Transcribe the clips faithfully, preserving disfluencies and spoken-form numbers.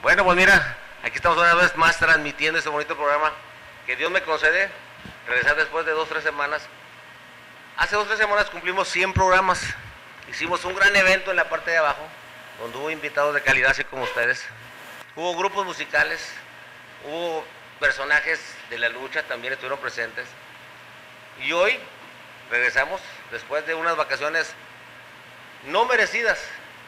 Bueno, pues mira, aquí estamos una vez más transmitiendo este bonito programa que Dios me concede regresar después de dos, tres semanas. Hace dos, tres semanas cumplimos cien programas. Hicimos un gran evento en la parte de abajo, donde hubo invitados de calidad, así como ustedes. Hubo grupos musicales, hubo personajes de la lucha, también estuvieron presentes. Y hoy regresamos, después de unas vacaciones no merecidas,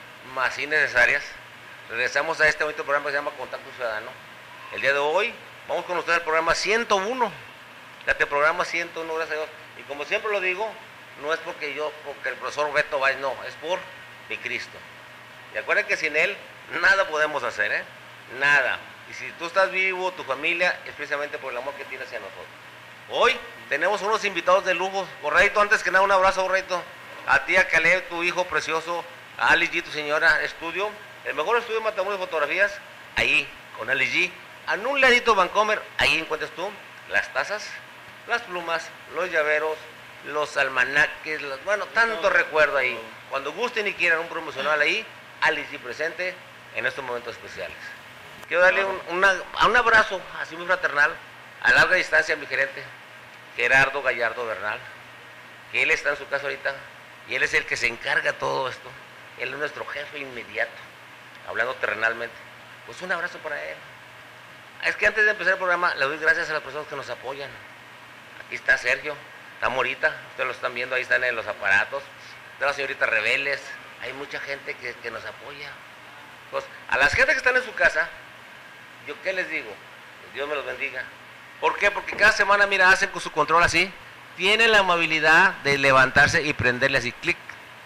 más innecesarias. Regresamos a este bonito programa que se llama Contacto Ciudadano. El día de hoy vamos con ustedes al programa ciento uno. Fíjate, programa ciento uno, gracias a Dios. Y como siempre lo digo, no es porque yo, porque el profesor Beto Valls, no, es por mi Cristo. Y acuérdense que sin Él nada podemos hacer, ¿eh? Nada. Y si tú estás vivo, tu familia, es precisamente por el amor que tiene hacia nosotros. Hoy tenemos unos invitados de lujo. Borreito, antes que nada, un abrazo, Borreito. A ti, a Caleb, tu hijo precioso, a Ali G, tu señora, estudio. El mejor estudio de Matamoros de fotografías, ahí, con Ali G. En un ladito Vancomer, ahí encuentras tú las tazas, las plumas, los llaveros, los almanaques, los, bueno, tanto recuerdo ahí. Cuando gusten y quieran un promocional ahí, Ali G presente en estos momentos especiales. Quiero darle un, una, un abrazo, así muy fraternal, a larga distancia a mi gerente, Gerardo Gallardo Bernal, que él está en su casa ahorita, y él es el que se encarga de todo esto. Él es nuestro jefe inmediato, hablando terrenalmente. Pues un abrazo para él. Es que antes de empezar el programa, le doy gracias a las personas que nos apoyan. Aquí está Sergio, está Morita, ustedes lo están viendo, ahí están en los aparatos. Está la señorita Rebeles, hay mucha gente que, que nos apoya. Pues, a las gente que están en su casa, ¿yo qué les digo? Que Dios me los bendiga. ¿Por qué? Porque cada semana, mira, hacen con su control así, tienen la amabilidad de levantarse y prenderle así, clic,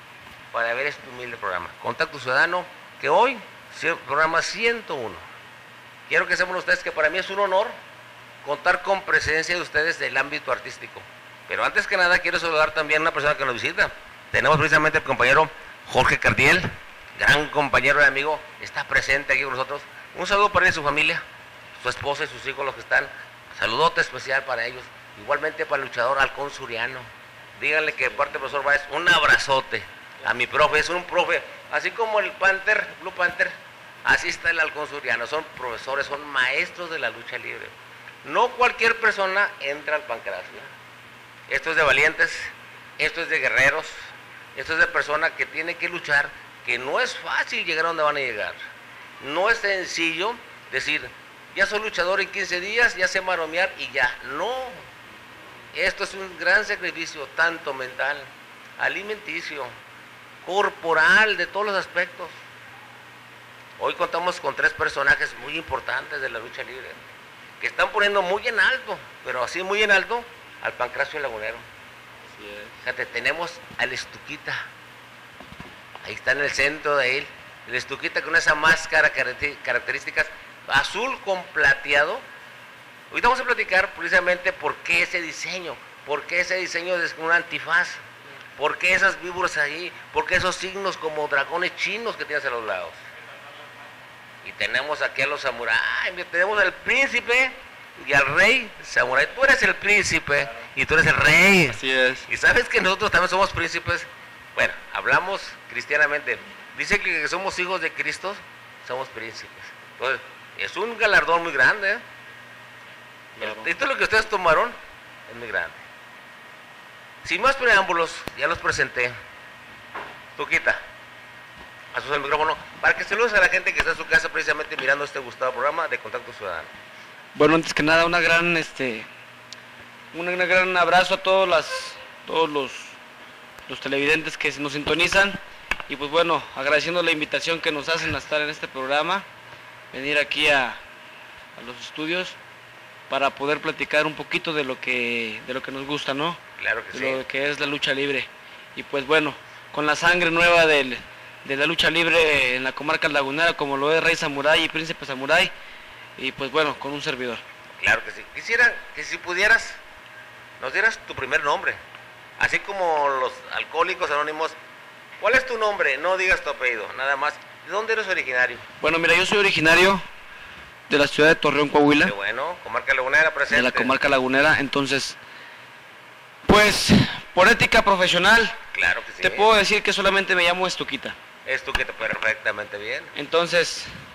para ver este humilde programa. Contacto Ciudadano, que hoy, programa ciento uno. Quiero que sepan ustedes que para mí es un honor contar con presencia de ustedes del ámbito artístico. Pero antes que nada, quiero saludar también a una persona que nos visita. Tenemos precisamente el compañero Jorge Cardiel, gran compañero y amigo, está presente aquí con nosotros. Un saludo para él y su familia, su esposa y sus hijos, los que están. Saludote especial para ellos. Igualmente para el luchador Halcón Suriano. Díganle que de parte del profesor Báez, un abrazote a mi profe, es un profe, así como el Panther, Blue Panther, así está el Halcón Suriano, son profesores, son maestros de la lucha libre. No cualquier persona entra al Pancracio. Esto es de valientes, esto es de guerreros, esto es de personas que tienen que luchar, que no es fácil llegar a donde van a llegar. No es sencillo decir, ya soy luchador en quince días, ya sé maromear y ya. No, esto es un gran sacrificio, tanto mental, alimenticio, corporal, de todos los aspectos. Hoy contamos con tres personajes muy importantes de la lucha libre, que están poniendo muy en alto, pero así muy en alto, al Pancracio Lagunero. Así es. Fíjate, tenemos al Estuquita, ahí está en el centro de él, el Estuquita con esa máscara características, azul con plateado. Ahorita vamos a platicar precisamente por qué ese diseño, por qué ese diseño de un antifaz, por qué esas víboras ahí, por qué esos signos como dragones chinos que tienes a los lados. Y tenemos aquí a los samuráis, tenemos al príncipe y al rey samurái. Tú eres el príncipe y tú eres el rey. Así es. Y sabes que nosotros también somos príncipes. Bueno, hablamos cristianamente. Dice que somos hijos de Cristo, somos príncipes. Entonces, es un galardón muy grande, ¿eh? Claro. Esto es lo que ustedes tomaron, es muy grande. Sin más preámbulos, ya los presenté. Tuquita, asusta el micrófono, para que saludes a la gente que está en su casa precisamente mirando este gustado programa de Contacto Ciudadano. Bueno, antes que nada, una gran, este, un gran abrazo a todos, las, todos los, los televidentes que nos sintonizan. Y pues bueno, agradeciendo la invitación que nos hacen a estar en este programa, venir aquí a, a los estudios para poder platicar un poquito de lo que de lo que nos gusta, ¿no? Claro que de sí. Lo que es la lucha libre. Y pues bueno, con la sangre nueva del, de la lucha libre en la comarca lagunera, como lo es Rey Samurái y Príncipe Samurái, y pues bueno, con un servidor. Claro que sí. Quisiera que si pudieras, nos dieras tu primer nombre, así como los alcohólicos anónimos. ¿Cuál es tu nombre? No digas tu apellido, nada más. ¿De dónde eres originario? Bueno, mira, yo soy originario de la ciudad de Torreón, Coahuila. Qué bueno, comarca lagunera presente. De la comarca lagunera, entonces, pues, por ética profesional, claro que sí. Te puedo decir que solamente me llamo Estuquita. Estuquita, perfectamente bien. Entonces,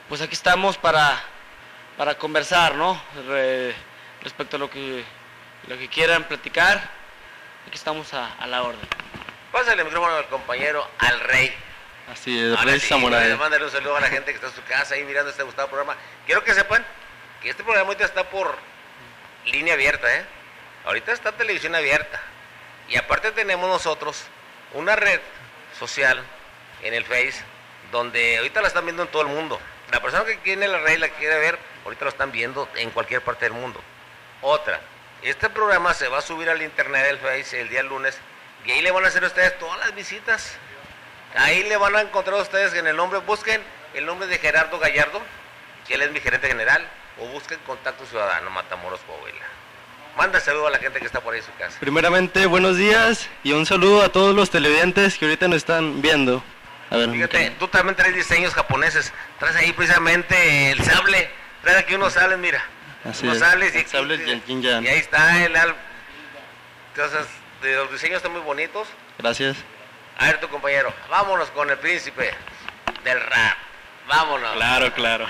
pues aquí estamos para, para conversar, ¿no? Re, respecto a lo que, lo que quieran platicar, aquí estamos a, a la orden. Pásale el micrófono al compañero, al Rey. Así es, Rey sí, Samurai. Mándale un saludo a la gente que está en su casa ahí mirando este gustado programa. Quiero que sepan que este programa ahorita está por línea abierta, ¿eh? Ahorita está televisión abierta. Y aparte tenemos nosotros una red social en el Face, donde ahorita la están viendo en todo el mundo. La persona que tiene la red y la quiere ver, ahorita lo están viendo en cualquier parte del mundo. Otra, este programa se va a subir al internet del Face el día lunes, y ahí le van a hacer a ustedes todas las visitas. Ahí le van a encontrar a ustedes en el nombre, busquen el nombre de Gerardo Gallardo, que él es mi gerente general, o busquen Contacto Ciudadano, Matamoros, Coahuila. Manda saludo a la gente que está por ahí en su casa. Primeramente, buenos días y un saludo a todos los televidentes que ahorita nos están viendo. A ver, fíjate, tú también traes diseños japoneses, traes ahí precisamente el sable, traes aquí unos sables, mira. Así unos es, sables y, el sable aquí, y, el y ahí está el al... Entonces, los diseños están muy bonitos. Gracias. A ver, tu compañero, vámonos con el príncipe del rap. Vámonos. Claro, claro.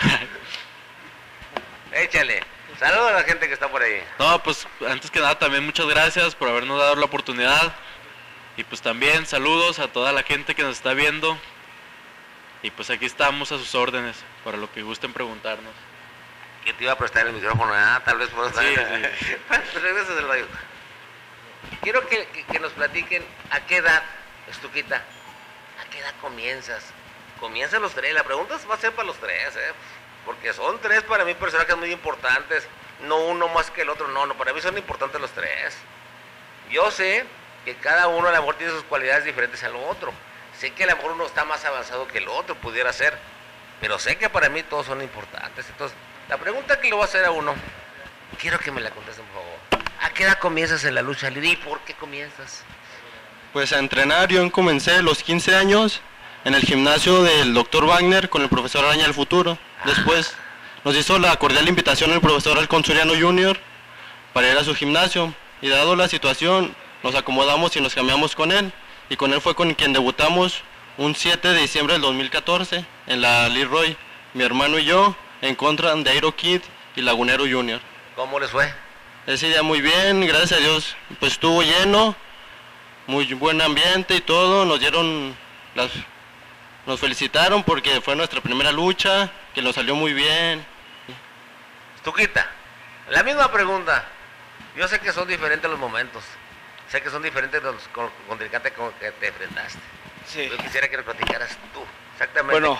Échale. Saludos a la gente que está por ahí. No, pues antes que nada también muchas gracias por habernos dado la oportunidad. Y pues también saludos a toda la gente que nos está viendo. Y pues aquí estamos a sus órdenes para lo que gusten preguntarnos. Que te iba a prestar el micrófono, ah, tal vez por eso. Sí, sí. Regresas del radio. Quiero que, que, que nos platiquen a qué edad, Estuquita, a qué edad comienzas. Comienzan los tres, la pregunta va a ser para los tres, ¿eh? Porque son tres para mí personajes muy importantes, no uno más que el otro, no, no, para mí son importantes los tres. Yo sé que cada uno a lo mejor tiene sus cualidades diferentes al otro, sé que a lo mejor uno está más avanzado que el otro, pudiera ser, pero sé que para mí todos son importantes. Entonces, la pregunta que le voy a hacer a uno, quiero que me la contesten por favor. ¿A qué edad comienzas en la lucha libre y por qué comienzas? Pues a entrenar yo comencé a los quince años en el gimnasio del doctor Wagner con el profesor Araña del Futuro. Después nos hizo la cordial invitación el profesor Halcón Soriano junior para ir a su gimnasio, y dado la situación nos acomodamos y nos cambiamos con él, y con él fue con quien debutamos un siete de diciembre del dos mil catorce en la Leroy, mi hermano y yo, en contra de Aero Kid y Lagunero junior ¿Cómo les fue? Ese día muy bien, gracias a Dios, pues estuvo lleno, muy buen ambiente y todo, nos dieron las... Nos felicitaron porque fue nuestra primera lucha, que nos salió muy bien. Tuquita, la misma pregunta. Yo sé que son diferentes los momentos. Sé que son diferentes los contrincantes con los que te enfrentaste. Sí. Yo quisiera que nos platicaras tú, exactamente. Bueno,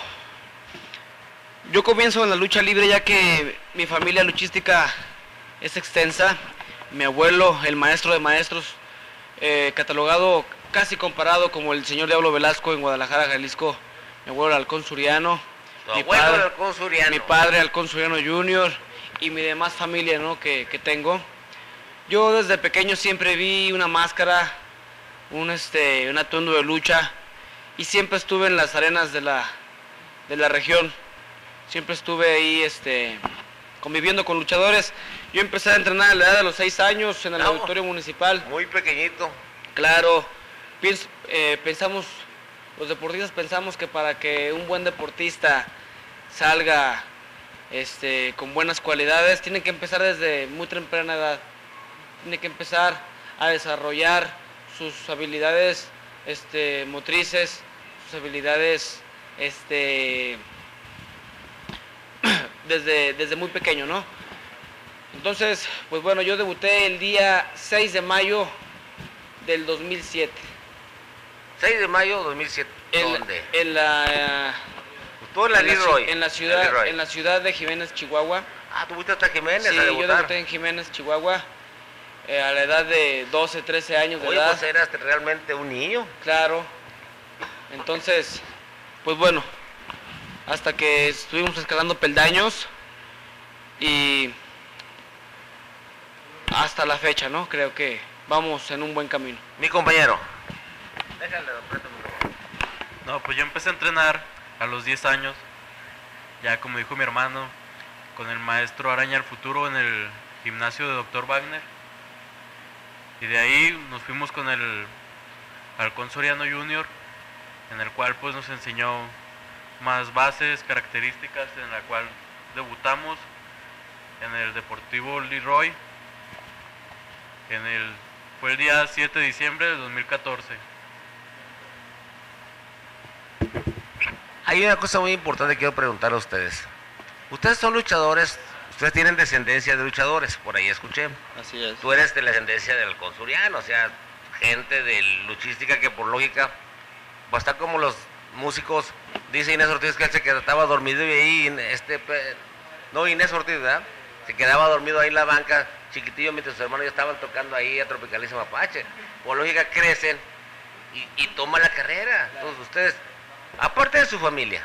yo comienzo en la lucha libre ya que mi familia luchística es extensa. Mi abuelo, el maestro de maestros, eh, catalogado casi comparado como el señor Diablo Velasco en Guadalajara, Jalisco. Mi abuelo Halcón Soriano, mi padre, Halcón Soriano, mi padre Halcón Soriano junior y mi demás familia, ¿no? que, que tengo. Yo desde pequeño siempre vi una máscara, un, este, un atuendo de lucha, y siempre estuve en las arenas de la, de la región. Siempre estuve ahí este, conviviendo con luchadores. Yo empecé a entrenar a la edad de los seis años en el no, auditorio municipal. Muy pequeñito. Claro, pienso, eh, pensamos... Los deportistas pensamos que para que un buen deportista salga este, con buenas cualidades, tiene que empezar desde muy temprana edad. Tiene que empezar a desarrollar sus habilidades este, motrices, sus habilidades este, desde, desde muy pequeño, ¿no? Entonces, pues bueno, yo debuté el día seis de mayo del dos mil siete. seis de mayo de dos mil siete. ¿Dónde? En la... Tú en la Leroy. En la ciudad, en la ciudad de Jiménez, Chihuahua. Ah, ¿tú fuiste hasta Jiménez sí, a debutar? Yo debuté en Jiménez, Chihuahua, eh, a la edad de doce, trece años de Oye, edad. Pues eras realmente un niño. Claro. Entonces, pues bueno, hasta que estuvimos escalando peldaños y hasta la fecha, ¿no? Creo que vamos en un buen camino. Mi compañero. Déjale, no, pues yo empecé a entrenar a los diez años, ya como dijo mi hermano, con el maestro Araña del Futuro en el gimnasio de doctor Wagner. Y de ahí nos fuimos con el Halcón Soriano junior, en el cual pues nos enseñó más bases, características en la cual debutamos en el Deportivo Leroy. En el, fue el día siete de diciembre de dos mil catorce. Hay una cosa muy importante que quiero preguntar a ustedes. Ustedes son luchadores, ustedes tienen descendencia de luchadores, por ahí escuché. Así es. Tú eres de la descendencia del consuriano, o sea, gente de luchística que por lógica, pues está como los músicos, dice Inés Ortiz que él se quedaba dormido y ahí, este, no Inés Ortiz, ¿verdad? Se quedaba dormido ahí en la banca, chiquitillo, mientras sus hermanos ya estaban tocando ahí a Tropicalísimo Apache. Por lógica crecen y, y toman la carrera. Entonces ustedes, aparte de su familia,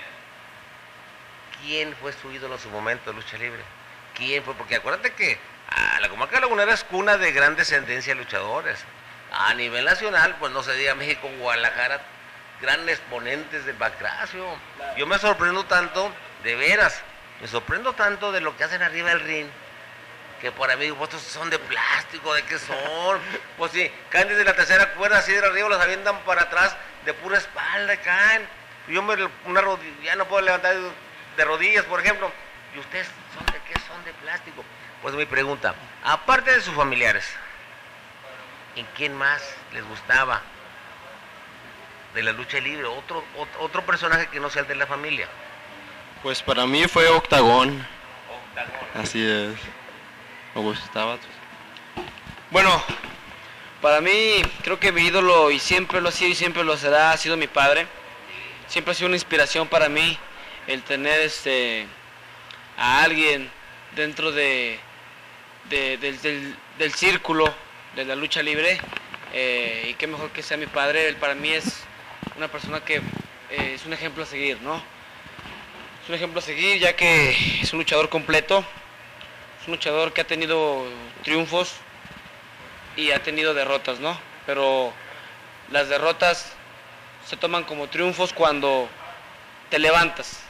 ¿quién fue su ídolo en su momento de lucha libre? ¿Quién fue? Porque acuérdate que ah, la comarca lagunera es cuna de gran descendencia de luchadores. A nivel nacional, pues no se diga México, Guadalajara, grandes exponentes del Bancracio. Yo me sorprendo tanto, de veras, me sorprendo tanto de lo que hacen arriba del ring, que para mí, pues estos son de plástico, ¿de qué son? Pues sí, caen desde la tercera cuerda, así de arriba, los avientan para atrás, de pura espalda, caen. Yo me, una rodilla, ya no puedo levantar de rodillas, por ejemplo. ¿Y ustedes son de qué? Son de plástico. Pues mi pregunta, aparte de sus familiares, ¿en quién más les gustaba de la lucha libre? Otro, otro, otro personaje que no sea el de la familia. Pues para mí fue Octagón. Octagón. Así es. Me gustaba. Bueno, para mí creo que mi ídolo, y siempre lo ha sido y siempre lo será, ha sido mi padre. Siempre ha sido una inspiración para mí el tener este a alguien dentro de, de del, del, del círculo de la lucha libre, eh, y qué mejor que sea mi padre. Él para mí es una persona que eh, es un ejemplo a seguir, ¿no? Es un ejemplo a seguir, ya que es un luchador completo, es un luchador que ha tenido triunfos y ha tenido derrotas, ¿no? Pero las derrotas se toman como triunfos cuando te levantas.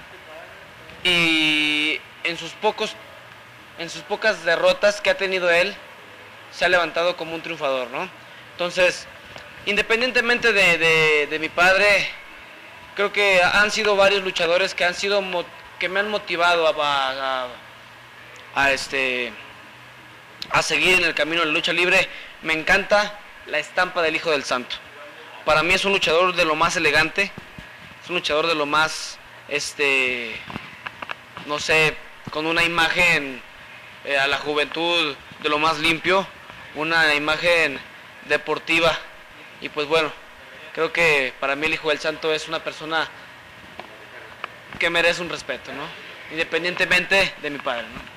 Y en sus pocos, en sus pocas derrotas que ha tenido él, se ha levantado como un triunfador, ¿no? Entonces, independientemente de, de, de mi padre, creo que han sido varios luchadores que han sido que me han motivado a, a, a este a seguir en el camino de la lucha libre. Me encanta la estampa del Hijo del Santo. Para mí es un luchador de lo más elegante, es un luchador de lo más, este, no sé, con una imagen eh, a la juventud de lo más limpio, una imagen deportiva. Y pues bueno, creo que para mí el Hijo del Santo es una persona que merece un respeto, ¿no? Independientemente de mi padre, ¿no?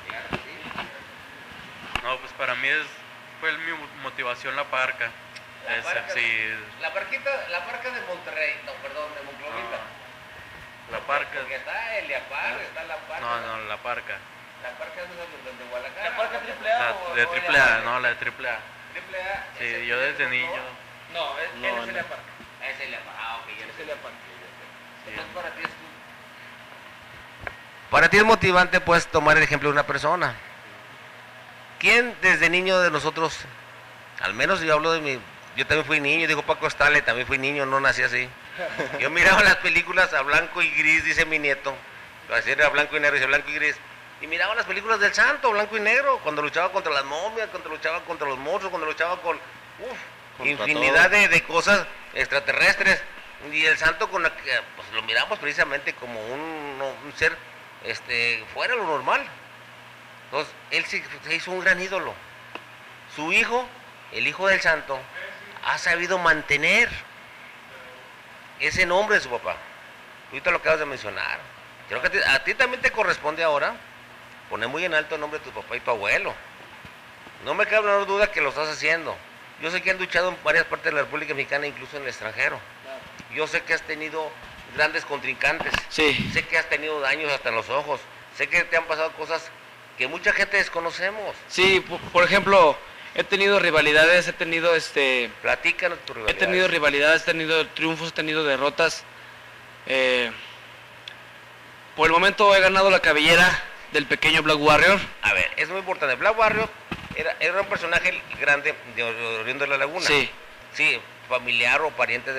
No, pues para mí es, fue mi motivación la parca. La Es, parca, sí, la parquita, la parca de Monterrey, no, perdón, de Monclovita. no, la parca. Porque está el Iapar, está la parca. No, no, la parca. La parca es de, de, de Guadalajara. ¿La parca triple A La, o- de o triple A, la- no, la de triple A. Triple A. Sí, ¿es el yo que desde te niño. tocó? No, él, No, él es el no. Iapar. Es el Iapar. Ah, ok, ya Es sé. el Iapar. Entonces para ti es Para ti es motivante, pues, tomar el ejemplo de una persona. ¿Quién desde niño de nosotros, al menos yo hablo de mi, yo también fui niño, dijo Paco Stale, también fui niño, no nací así. Yo miraba las películas a blanco y gris, dice mi nieto, así era blanco y negro, dice blanco y gris, y miraba las películas del Santo, blanco y negro, cuando luchaba contra las momias, cuando luchaba contra los monstruos, cuando luchaba con, uf, Contra infinidad todo. de, de cosas extraterrestres, y el Santo con la que, pues, lo miramos precisamente como un, no, un ser este, fuera de lo normal. Entonces, él se, se hizo un gran ídolo. Su hijo, el Hijo del Santo, ha sabido mantener ese nombre de su papá. Ahorita lo acabas de mencionar. Creo que a ti, a ti también te corresponde ahora poner muy en alto el nombre de tu papá y tu abuelo. No me cabe la menor duda que lo estás haciendo. Yo sé que has luchado en varias partes de la República Mexicana, incluso en el extranjero. Yo sé que has tenido grandes contrincantes. Sí. Sé que has tenido daños hasta en los ojos. Sé que te han pasado cosas que mucha gente desconocemos. Sí, por, por ejemplo, he tenido rivalidades, he tenido este, Platícanos tu he rivalidad. tenido rivalidades, he tenido triunfos, he tenido derrotas. Eh, por el momento he ganado la cabellera del pequeño Black Warrior. A ver, es muy importante. Black Warrior era, era un personaje grande de oriundo de la laguna. Sí. Sí, familiar o pariente de los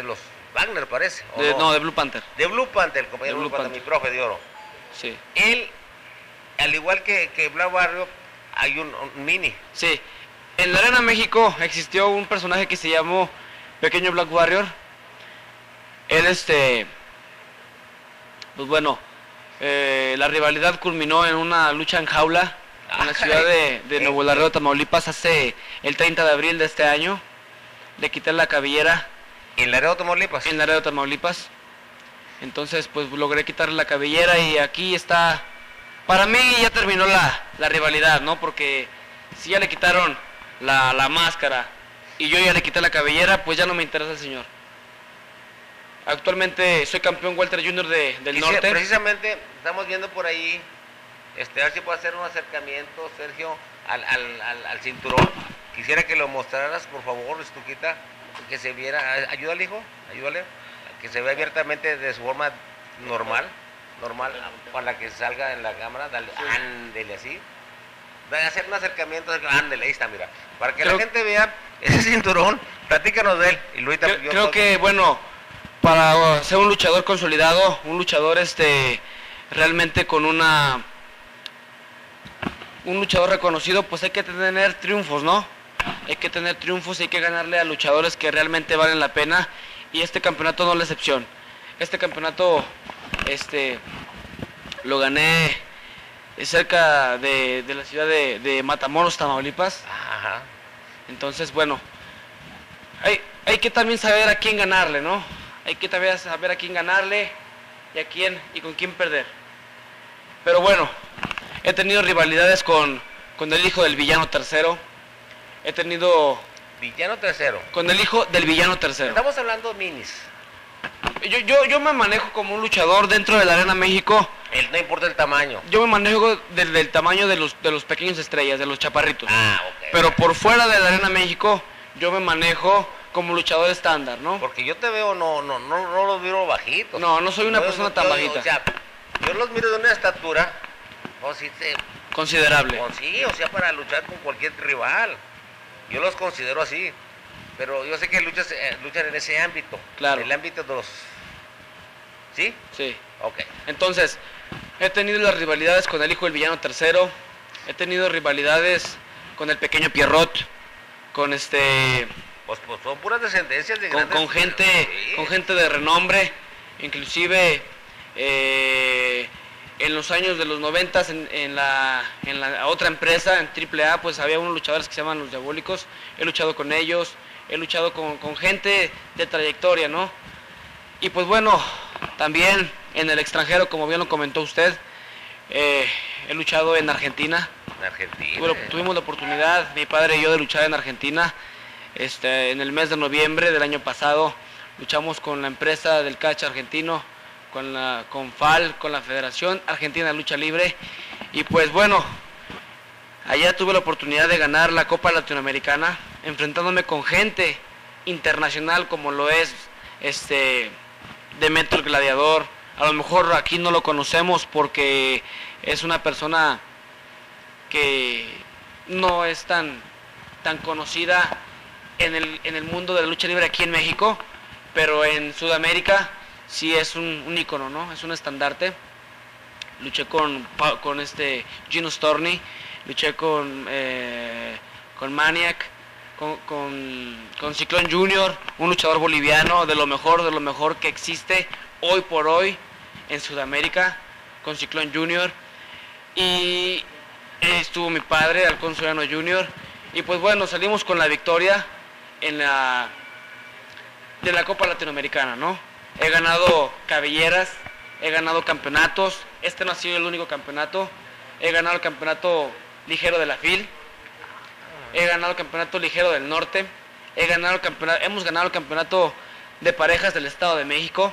Wagner, parece. ¿o De, no? no, de Blue Panther. De Blue Panther, el compañero De Blue Blue Panther, mi Panther. profe de oro. Sí. Él, al igual que, que Black Barrio, hay un, un mini. Sí. En la Arena México existió un personaje que se llamó Pequeño Black Warrior. Él, este, pues bueno, eh, la rivalidad culminó en una lucha en jaula en la ciudad de, de Nuevo Laredo, Tamaulipas, hace el treinta de abril de este año. Le quité la cabellera En Laredo, Tamaulipas. en Laredo, Tamaulipas. Entonces, pues logré quitarle la cabellera y aquí está. Para mí ya terminó la, la rivalidad, ¿no? Porque si ya le quitaron la, la máscara y yo ya le quité la cabellera, pues ya no me interesa el señor. Actualmente soy campeón welter junior de, del Quisiera- norte. Precisamente estamos viendo por ahí, este, a ver si puedo hacer un acercamiento, Sergio, al, al, al, al cinturón. Quisiera que lo mostraras, por favor, Estuquita, que se viera. Ayúdale, hijo, ayúdale. Que se vea abiertamente de su forma normal, normal, para que salga en la cámara. Dale, ándele así. De hacer un acercamiento, ándele, ahí está, mira. Para que Creo- la gente vea ese cinturón, platícanos de él. Y Luita, Creo, yo- creo que, bueno, para ser un luchador consolidado, un luchador este realmente con una un luchador reconocido, pues hay que tener triunfos, ¿no? Hay que tener triunfos y hay que ganarle a luchadores que realmente valen la pena, y este campeonato no es la excepción. Este campeonato este lo gané cerca de, de la ciudad de, de Matamoros, Tamaulipas. Ajá. Entonces, bueno, hay, hay que también saber a quién ganarle, ¿no? Hay que también saber a quién ganarle y a quién y con quién perder. Pero bueno, he tenido rivalidades con, con el hijo del villano tercero. He tenido Villano tercero. con el hijo del villano tercero. Estamos hablando minis. Yo, yo, yo me manejo como un luchador dentro de la Arena México. El, no importa el tamaño. Yo me manejo del, del tamaño de los, de los pequeños estrellas, de los chaparritos. Ah, ok. Pero por fuera de la Arena México, yo me manejo como luchador estándar, ¿no? Porque yo te veo, no, no, no, no los miro bajitos. No, no soy una Yo- persona yo- tan yo- bajita. O sea, yo los miro de una estatura, o sí, te, Considerable. o sí, o sea, para luchar con cualquier rival. Yo los considero así. Pero yo sé que luchas, eh, luchan en ese ámbito. Claro. En el ámbito de los... ¿Sí? Sí. Ok. Entonces, he tenido las rivalidades con el hijo del villano tercero. He tenido rivalidades con el pequeño Pierrot. Con este... Pues, pues son puras descendencias de Con, grandes... con gente Sí. con gente de renombre. Inclusive... eh, en los años de los noventas en, en, la, en la otra empresa, en triple A, pues había unos luchadores que se llaman Los Diabólicos. He luchado con ellos, he luchado con, con gente de trayectoria, ¿no? Y pues bueno, también en el extranjero, como bien lo comentó usted, eh, he luchado en Argentina. En Argentina. Tuve- tuvimos la oportunidad, mi padre y yo, de luchar en Argentina. Este, en el mes de noviembre del año pasado luchamos con la empresa del catch argentino, con la con F A L, con la Federación Argentina de Lucha Libre. Y pues bueno, allá tuve la oportunidad de ganar la Copa Latinoamericana, enfrentándome con gente internacional como lo es este Demetrio el Gladiador. A lo mejor aquí no lo conocemos porque es una persona que no es tan, tan conocida en el, en el mundo de la lucha libre aquí en México, pero en Sudamérica sí es un, un ícono, ¿no? Es un estandarte. Luché con, Pa- con este Gino Storni, luché con, eh, con Maniac, con, con, con Ciclón Junior, un luchador boliviano de lo mejor, de lo mejor que existe hoy por hoy en Sudamérica, con Ciclón Junior. Y estuvo mi padre, Halcón Soriano Junior. Y pues bueno, salimos con la victoria en la de la Copa Latinoamericana, ¿no? He ganado cabelleras, he ganado campeonatos. Este no ha sido el único campeonato. He ganado el campeonato ligero de la F I L. He ganado el campeonato ligero del norte. He ganado el campeonato, hemos ganado el campeonato de parejas del Estado de México.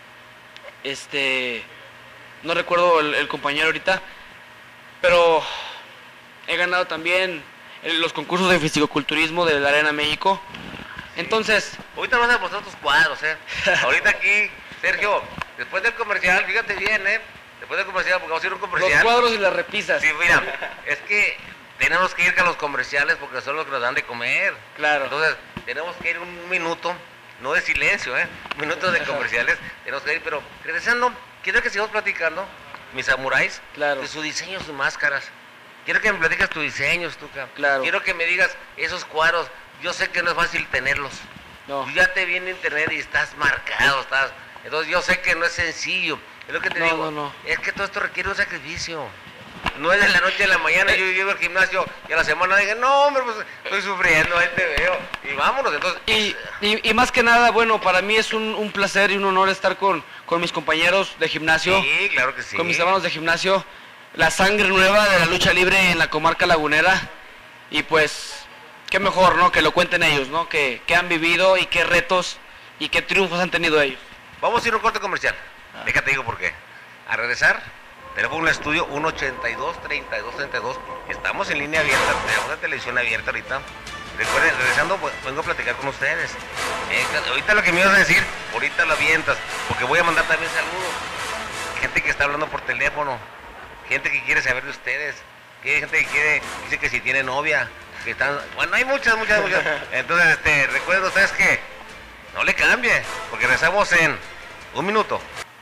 Este, no recuerdo el, el compañero ahorita, pero he ganado también el- los concursos de fisicoculturismo de la Arena México. Entonces, Ahorita vas a mostrar tus cuadros, ¿eh? Ahorita aquí, Sergio, después del comercial, fíjate bien, ¿eh? Después del comercial, porque vamos a ir a un los comercial. cuadros y las repisas. Sí, mira, es que tenemos que ir a los comerciales porque son los que nos dan de comer. Claro. Entonces, tenemos que ir un minuto no de silencio, ¿eh? Un minuto de comerciales, tenemos que ir, pero regresando, quiero que sigamos platicando, mis samuráis, Claro. de su diseño, sus máscaras. Quiero que me platicas tu diseño, Stuka. Claro. Quiero que me digas esos cuadros, yo sé que no es fácil tenerlos. No. Yo ya te vi en internet y estás marcado, estás... Entonces yo sé que no es sencillo, es lo que te No, digo, no, no. es que todo esto requiere un sacrificio. No es de la noche a la mañana, yo llego al gimnasio y a la semana digo, no hombre, pues estoy sufriendo, ahí te veo, y vámonos, entonces... Y, y, y más que nada, bueno, para mí es un, un placer y un honor estar con, con mis compañeros de gimnasio, Sí, claro que sí. con mis hermanos de gimnasio, la sangre nueva de la lucha libre en la comarca lagunera, y pues, qué mejor, ¿no? Que lo cuenten ellos, ¿no? Que, que han vivido y qué retos y qué triunfos han tenido ellos. Vamos a ir a un corte comercial, déjate digo por qué. A regresar, tenemos un estudio uno ochenta y dos, treinta y dos, treinta y dos, estamos en línea abierta, tenemos una televisión abierta ahorita. Recuerden, regresando, pues, vengo a platicar con ustedes. Eh, ahorita lo que me ibas a decir, ahorita lo avientas, porque voy a mandar también saludos. Gente que está hablando por teléfono, gente que quiere saber de ustedes, que hay gente que quiere, dice que si tiene novia, que están, bueno, hay muchas, muchas, muchas. Entonces, este, recuerden ustedes que no le cambie, porque regresamos en un minuto.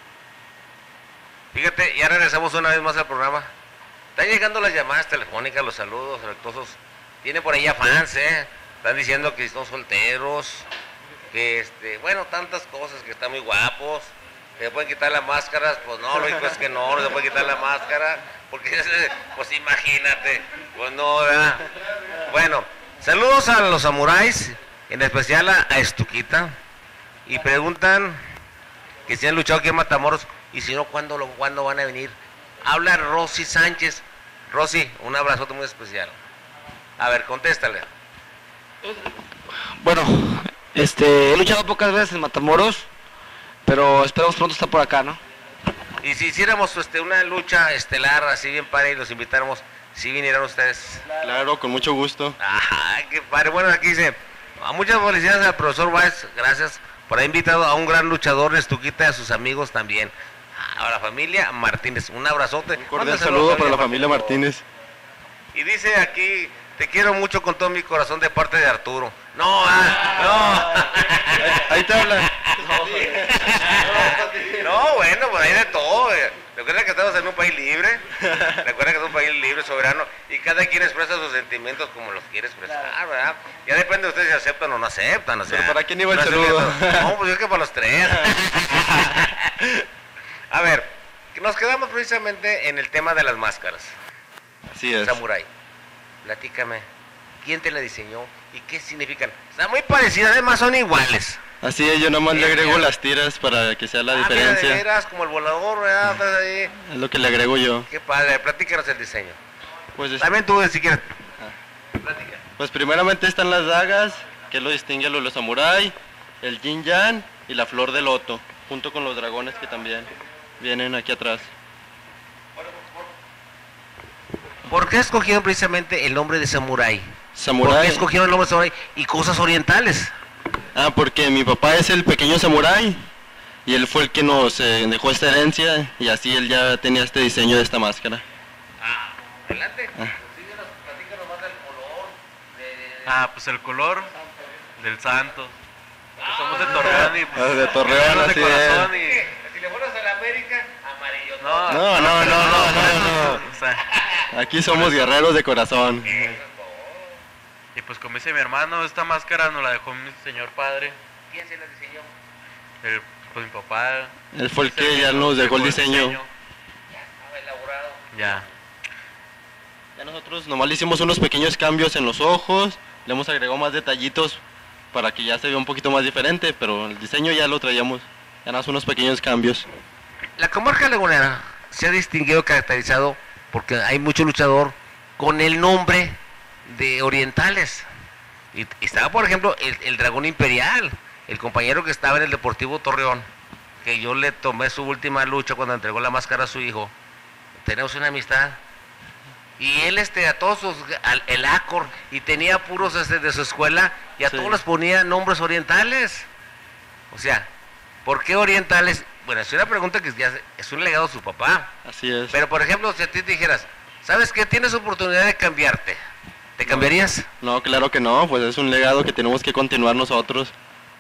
Fíjate, ya regresamos una vez más al programa. Están llegando las llamadas telefónicas, los saludos afectuosos. Tienen por ahí a fans, ¿eh? Están diciendo que son solteros, que, este, bueno, tantas cosas, que están muy guapos, que se pueden quitar las máscaras. Pues no, lo único es que no, no se puede quitar la máscara, porque, pues imagínate, pues no, ¿verdad? Bueno, saludos a los samuráis, en especial a, a Estuquita, y preguntan que si han luchado aquí en Matamoros, y si no, ¿cuándo, lo, ¿cuándo van a venir? Habla Rosy Sánchez. Rosy, un abrazote muy especial. A ver, contéstale. Bueno, este, he luchado pocas veces en Matamoros, pero esperamos pronto estar por acá, ¿no? Y si hiciéramos este, una lucha estelar así bien padre y los invitáramos, ¿sí vinieran ustedes? Claro, con mucho gusto. Ajá, qué padre. Bueno, aquí dice, a muchas felicidades al profesor Báez, gracias por haber invitado a un gran luchador, Estuquita, y a sus amigos también. A la familia Martínez, un abrazote. Un cordial Manda saludo saludos para la familia por favor. Martínez. Y dice aquí, te quiero mucho con todo mi corazón de parte de Arturo. No, ah, Ahí te hablan. no. No, bueno, pues hay de todo. eh. Recuerda que estamos en un país libre. Recuerda que es un país libre, soberano. Y cada quien expresa sus sentimientos como los quiere expresar, ¿verdad? Ya depende de ustedes si aceptan o no aceptan. O sea, Pero ¿para quién iba el no es saludo? secreto. No, pues es que para los tres. A ver, nos quedamos precisamente en el tema de las máscaras. Así es. Samurai, platícame, ¿quién te la diseñó y qué significan? Están muy parecidas, además son iguales. Así es, yo nada más le Bien, agrego bien. las tiras para que sea la Ah, mira, de diferencia. veras, como el volador, ¿verdad? Estás ahí. Es lo que le agrego yo. Qué padre, platícanos el diseño. Pues, es- También tú, si quieres. Platica. pues primeramente están las dagas, que lo distingue a los, los samurái, el yin yang y la flor de loto, junto con los dragones que también vienen aquí atrás. ¿Por qué escogieron precisamente el nombre de Samurai? ¿Por qué Samurái. escogieron el nombre de Samurai y cosas orientales? Ah, porque mi papá es el pequeño samurái y él fue el que nos eh, dejó esta herencia y así él ya tenía este diseño de esta máscara. Ah, adelante. Ah. Síguenos, platícanos más del color. De... Ah, pues el color del Santos. Que somos de Torreón y pues, Ah, de Torreón, guerreros de así corazón ¿Qué? Si le fueras a la América, amarillo. No, No, no, no, no, no, O sea, Aquí somos guerreros de corazón. y pues como dice mi hermano, esta máscara nos la dejó mi señor padre, ¿Quién se la diseñó? el, pues mi papá. Él fue el Es que ya nos dejó el diseño. Ya estaba elaborado. Ya. Ya nosotros nomás le hicimos unos pequeños cambios en los ojos, le hemos agregado más detallitos para que ya se vea un poquito más diferente, pero el diseño ya lo traíamos, ya nada más unos pequeños cambios. La comarca lagunera se ha distinguido, caracterizado, porque hay mucho luchador con el nombre de orientales. Y, y estaba, por ejemplo, el, el Dragón Imperial, el compañero que estaba en el Deportivo Torreón, que yo le tomé su última lucha cuando entregó la máscara a su hijo. Tenemos una amistad. Y él, este, a todos sus, al- el Acor, y tenía puros este, de su escuela, y a Sí. todos les ponía nombres orientales. O sea, ¿por qué orientales? Bueno, es una pregunta que ya es un legado de su papá. Así es. Pero, por ejemplo, si a ti te dijeras, ¿sabes qué? Tienes oportunidad de cambiarte. ¿Te cambiarías? No, claro que no, pues es un legado que tenemos que continuar nosotros.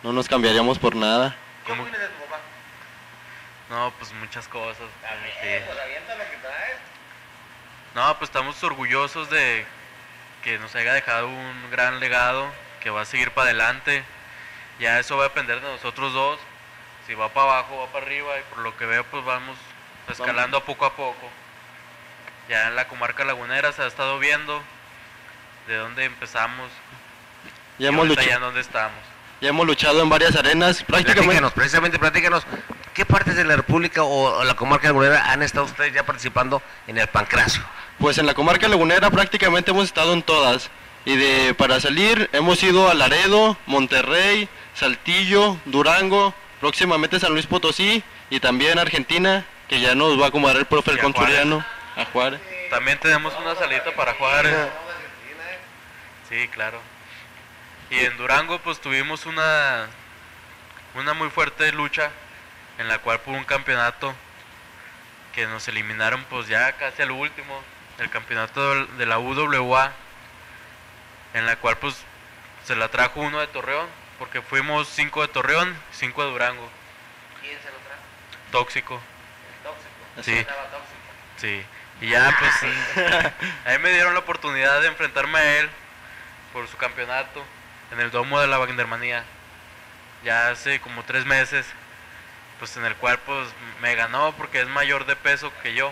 No nos cambiaríamos por nada. ¿Qué ¿Cómo? opinas de tu papá? No, pues muchas cosas. A ver, Sí. pues avienta lo que traes. No, pues estamos orgullosos de que nos haya dejado un gran legado que va a seguir para adelante. Ya eso va a depender de nosotros dos. Si va para abajo, va para arriba, y por lo que veo, pues vamos escalando poco a poco. Ya en la comarca lagunera se ha estado viendo de dónde empezamos Ya y hemos, ahorita lucha- ya en dónde estamos. ya hemos luchado en varias arenas, prácticamente. Platícanos, precisamente platícanos, ¿qué partes de la República o la comarca lagunera han estado ustedes ya participando en el Pancracio? Pues en la comarca lagunera prácticamente hemos estado en todas. Y de para salir hemos ido a Laredo, Monterrey, Saltillo, Durango, próximamente San Luis Potosí y también Argentina, que ya nos va a acomodar el profe el Y a Juárez. Consuriano, a Juárez. También tenemos una salita para Juárez. Sí, claro. Y en Durango pues tuvimos una una muy fuerte lucha en la cual por un campeonato que nos eliminaron pues ya casi al último, el campeonato del- de la U W A, en la cual pues se la trajo uno de Torreón, porque fuimos cinco de Torreón, cinco de Durango. ¿Quién se lo trajo? Tóxico. El tóxico. Sí. Estaba tóxico. Sí, y ya pues ahí me dieron la oportunidad de enfrentarme a él por su campeonato en el domo de la Bandermanía, ya hace como tres meses, pues en el cual pues me ganó porque es mayor de peso que yo.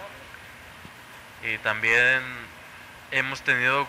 Y también hemos tenido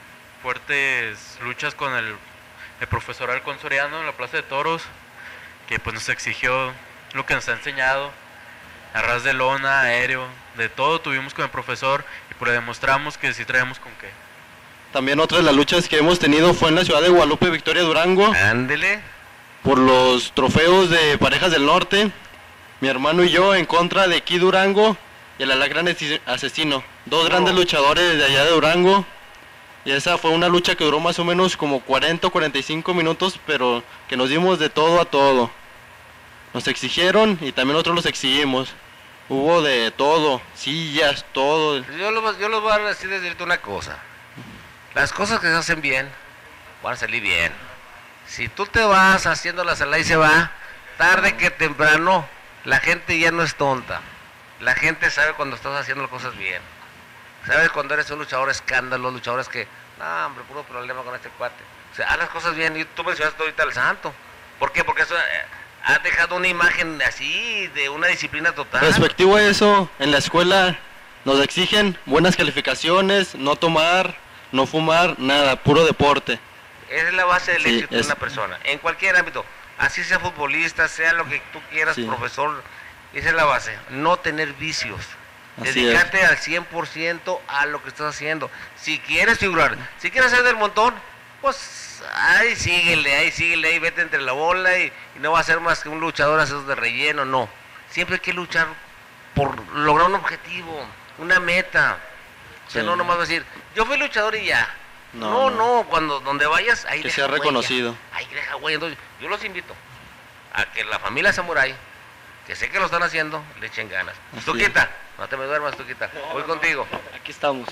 fuertes luchas con el, el profesor Alcón Soriano en la Plaza de Toros, que pues nos exigió lo que nos ha enseñado, a ras de lona, aéreo, de todo tuvimos con el profesor y pues le demostramos que sí traemos con qué. También otra de las luchas que hemos tenido fue en la ciudad de Guadalupe, Victoria, Durango, Ándele. por los trofeos de parejas del norte. Mi hermano y yo en contra de Ki Durango y el Alacrán Asi- Asesino, dos grandes luchadores de allá de Durango. Y esa fue una lucha que duró más o menos como cuarenta o cuarenta y cinco minutos, pero que nos dimos de todo a todo. Nos exigieron y también nosotros los exigimos. Hubo de todo, sillas, todo. Yo los, yo los voy a decir decirte una cosa. Las cosas que se hacen bien van a salir bien. Si tú te vas haciendo la sala y se va, tarde que temprano, la gente ya no es tonta. La gente sabe cuando estás haciendo las cosas bien. Sabes cuando eres un luchador escándalo, luchadores que, no hombre, puro problema con este cuate. O sea, haz las cosas bien. Y tú mencionaste ahorita al santo. ¿Por qué? Porque eso eh, ha dejado una imagen así de una disciplina total. Respectivo a eso, en la escuela nos exigen buenas calificaciones, no tomar, no fumar, nada, puro deporte. Esa es la base del Sí, éxito de es- una persona, en cualquier ámbito, así sea futbolista, sea lo que tú quieras, Sí. profesor, esa es la base, no tener vicios, Así dedícate al cien por ciento a lo que estás haciendo. Si quieres figurar, si quieres ser del montón, pues ahí síguele, ahí síguele, ahí vete entre la bola y, y no va a ser más que un luchador así de relleno, no. Siempre hay que luchar por lograr un objetivo, una meta. O sea, Sí. no nomás decir, yo fui luchador y ya. No, No, no, cuando donde vayas, ahí Que deja sea huella. reconocido. Ahí deja huella. Entonces, yo los invito a que la familia Samurai, que sé que lo están haciendo, le echen ganas. Así Tuquita, no te me duermas, Tuquita. Voy contigo. Aquí estamos.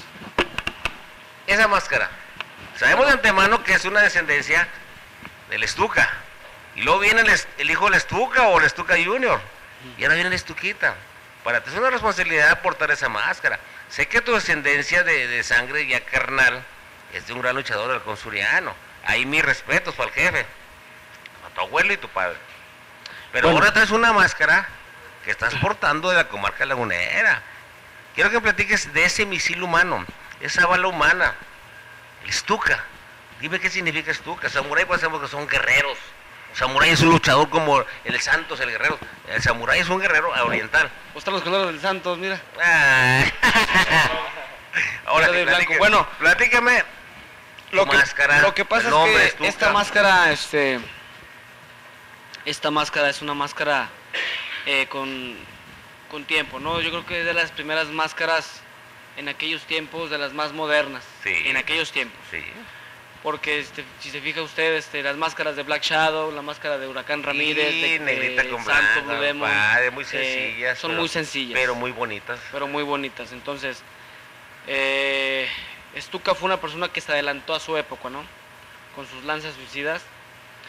Esa máscara, sabemos de antemano que es una descendencia del Estuca. Y luego viene el, es- el hijo del Estuca o el Estuca Junior. Y ahora viene el Estuquita. Para ti es una responsabilidad portar esa máscara. Sé que tu descendencia de, de sangre ya carnal es de un gran luchador del consuriano. Ahí mis respetos para el jefe, a tu abuelo y tu padre. Pero Bueno. ahora traes una máscara que estás portando de la comarca lagunera. Quiero que platiques de ese misil humano, esa bala humana, el Estuca. Dime qué significa Estuca. Samurai pues sabemos que son guerreros. Samurai es un luchador como el Santos, el guerrero. El Samurai es un guerrero oriental. Pues están los colores del Santos, mira. Ah. Ahora, Verde y platícame, blanco. Bueno, platícame. Lo tu que, máscara, lo que pasa el nombre, es que Estuca. esta máscara, este, esta máscara es una máscara eh, con, con tiempo, ¿no? Yo creo que es de las primeras máscaras en aquellos tiempos, de las más modernas, Sí. en aquellos tiempos. Sí. Porque este, si se fija usted, este, las máscaras de Black Shadow, la máscara de Huracán Ramírez, Sí, de, negrita de con Santo blanco, Blue Demon, padre, muy eh, sencillas. son pero- muy sencillas, Pero muy bonitas. pero muy bonitas. Entonces, eh, Estuca fue una persona que se adelantó a su época, ¿no? Con sus lanzas suicidas.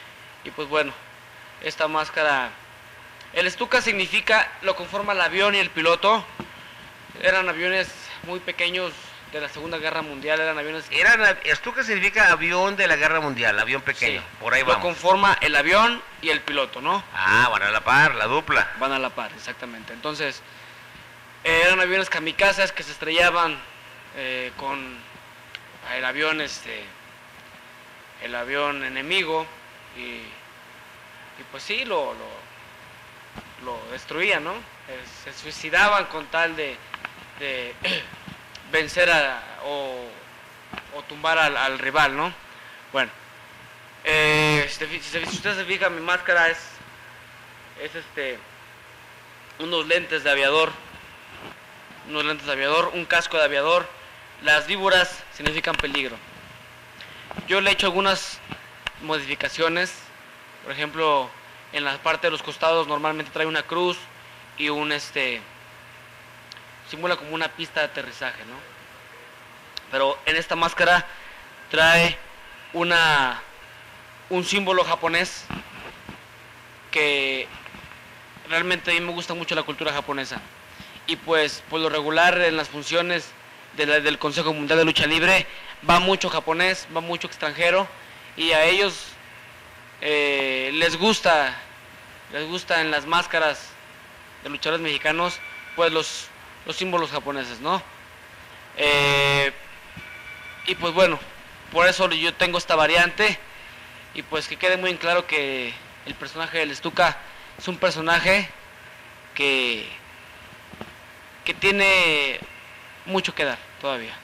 Y pues bueno, esta máscara, el Stuka significa, lo conforma el avión y el piloto. Eran aviones muy pequeños de la Segunda Guerra Mundial, eran aviones... Eran, ¿esto qué significa avión de la Guerra Mundial? Avión pequeño, Sí, por ahí lo vamos. conforma el avión y el piloto, ¿no? Ah, van a la par, la dupla. Van a la par, exactamente. Entonces, eh, eran aviones kamikazes que se estrellaban eh, con el avión, este, el avión enemigo y, y pues sí, lo, lo, lo destruían, ¿no? Eh, se suicidaban con tal de, de vencer a, o, o tumbar al, al rival, ¿no? Bueno, eh, si, si, si usted se fija, mi máscara es, es este, unos lentes de aviador, unos lentes de aviador, un casco de aviador. Las víboras significan peligro. Yo le he hecho algunas modificaciones, por ejemplo, en la parte de los costados normalmente trae una cruz y un este simula como una pista de aterrizaje, ¿no? Pero en esta máscara trae una un símbolo japonés que realmente a mí me gusta mucho la cultura japonesa. Y pues por lo regular en las funciones de la, del Consejo Mundial de Lucha Libre va mucho japonés, va mucho extranjero y a ellos eh, les gusta, les gusta en las máscaras de luchadores mexicanos pues los, los símbolos japoneses, ¿no? Eh, y pues bueno, por eso yo tengo esta variante y pues que quede muy en claro que el personaje del Stuka es un personaje que que tiene mucho que dar todavía.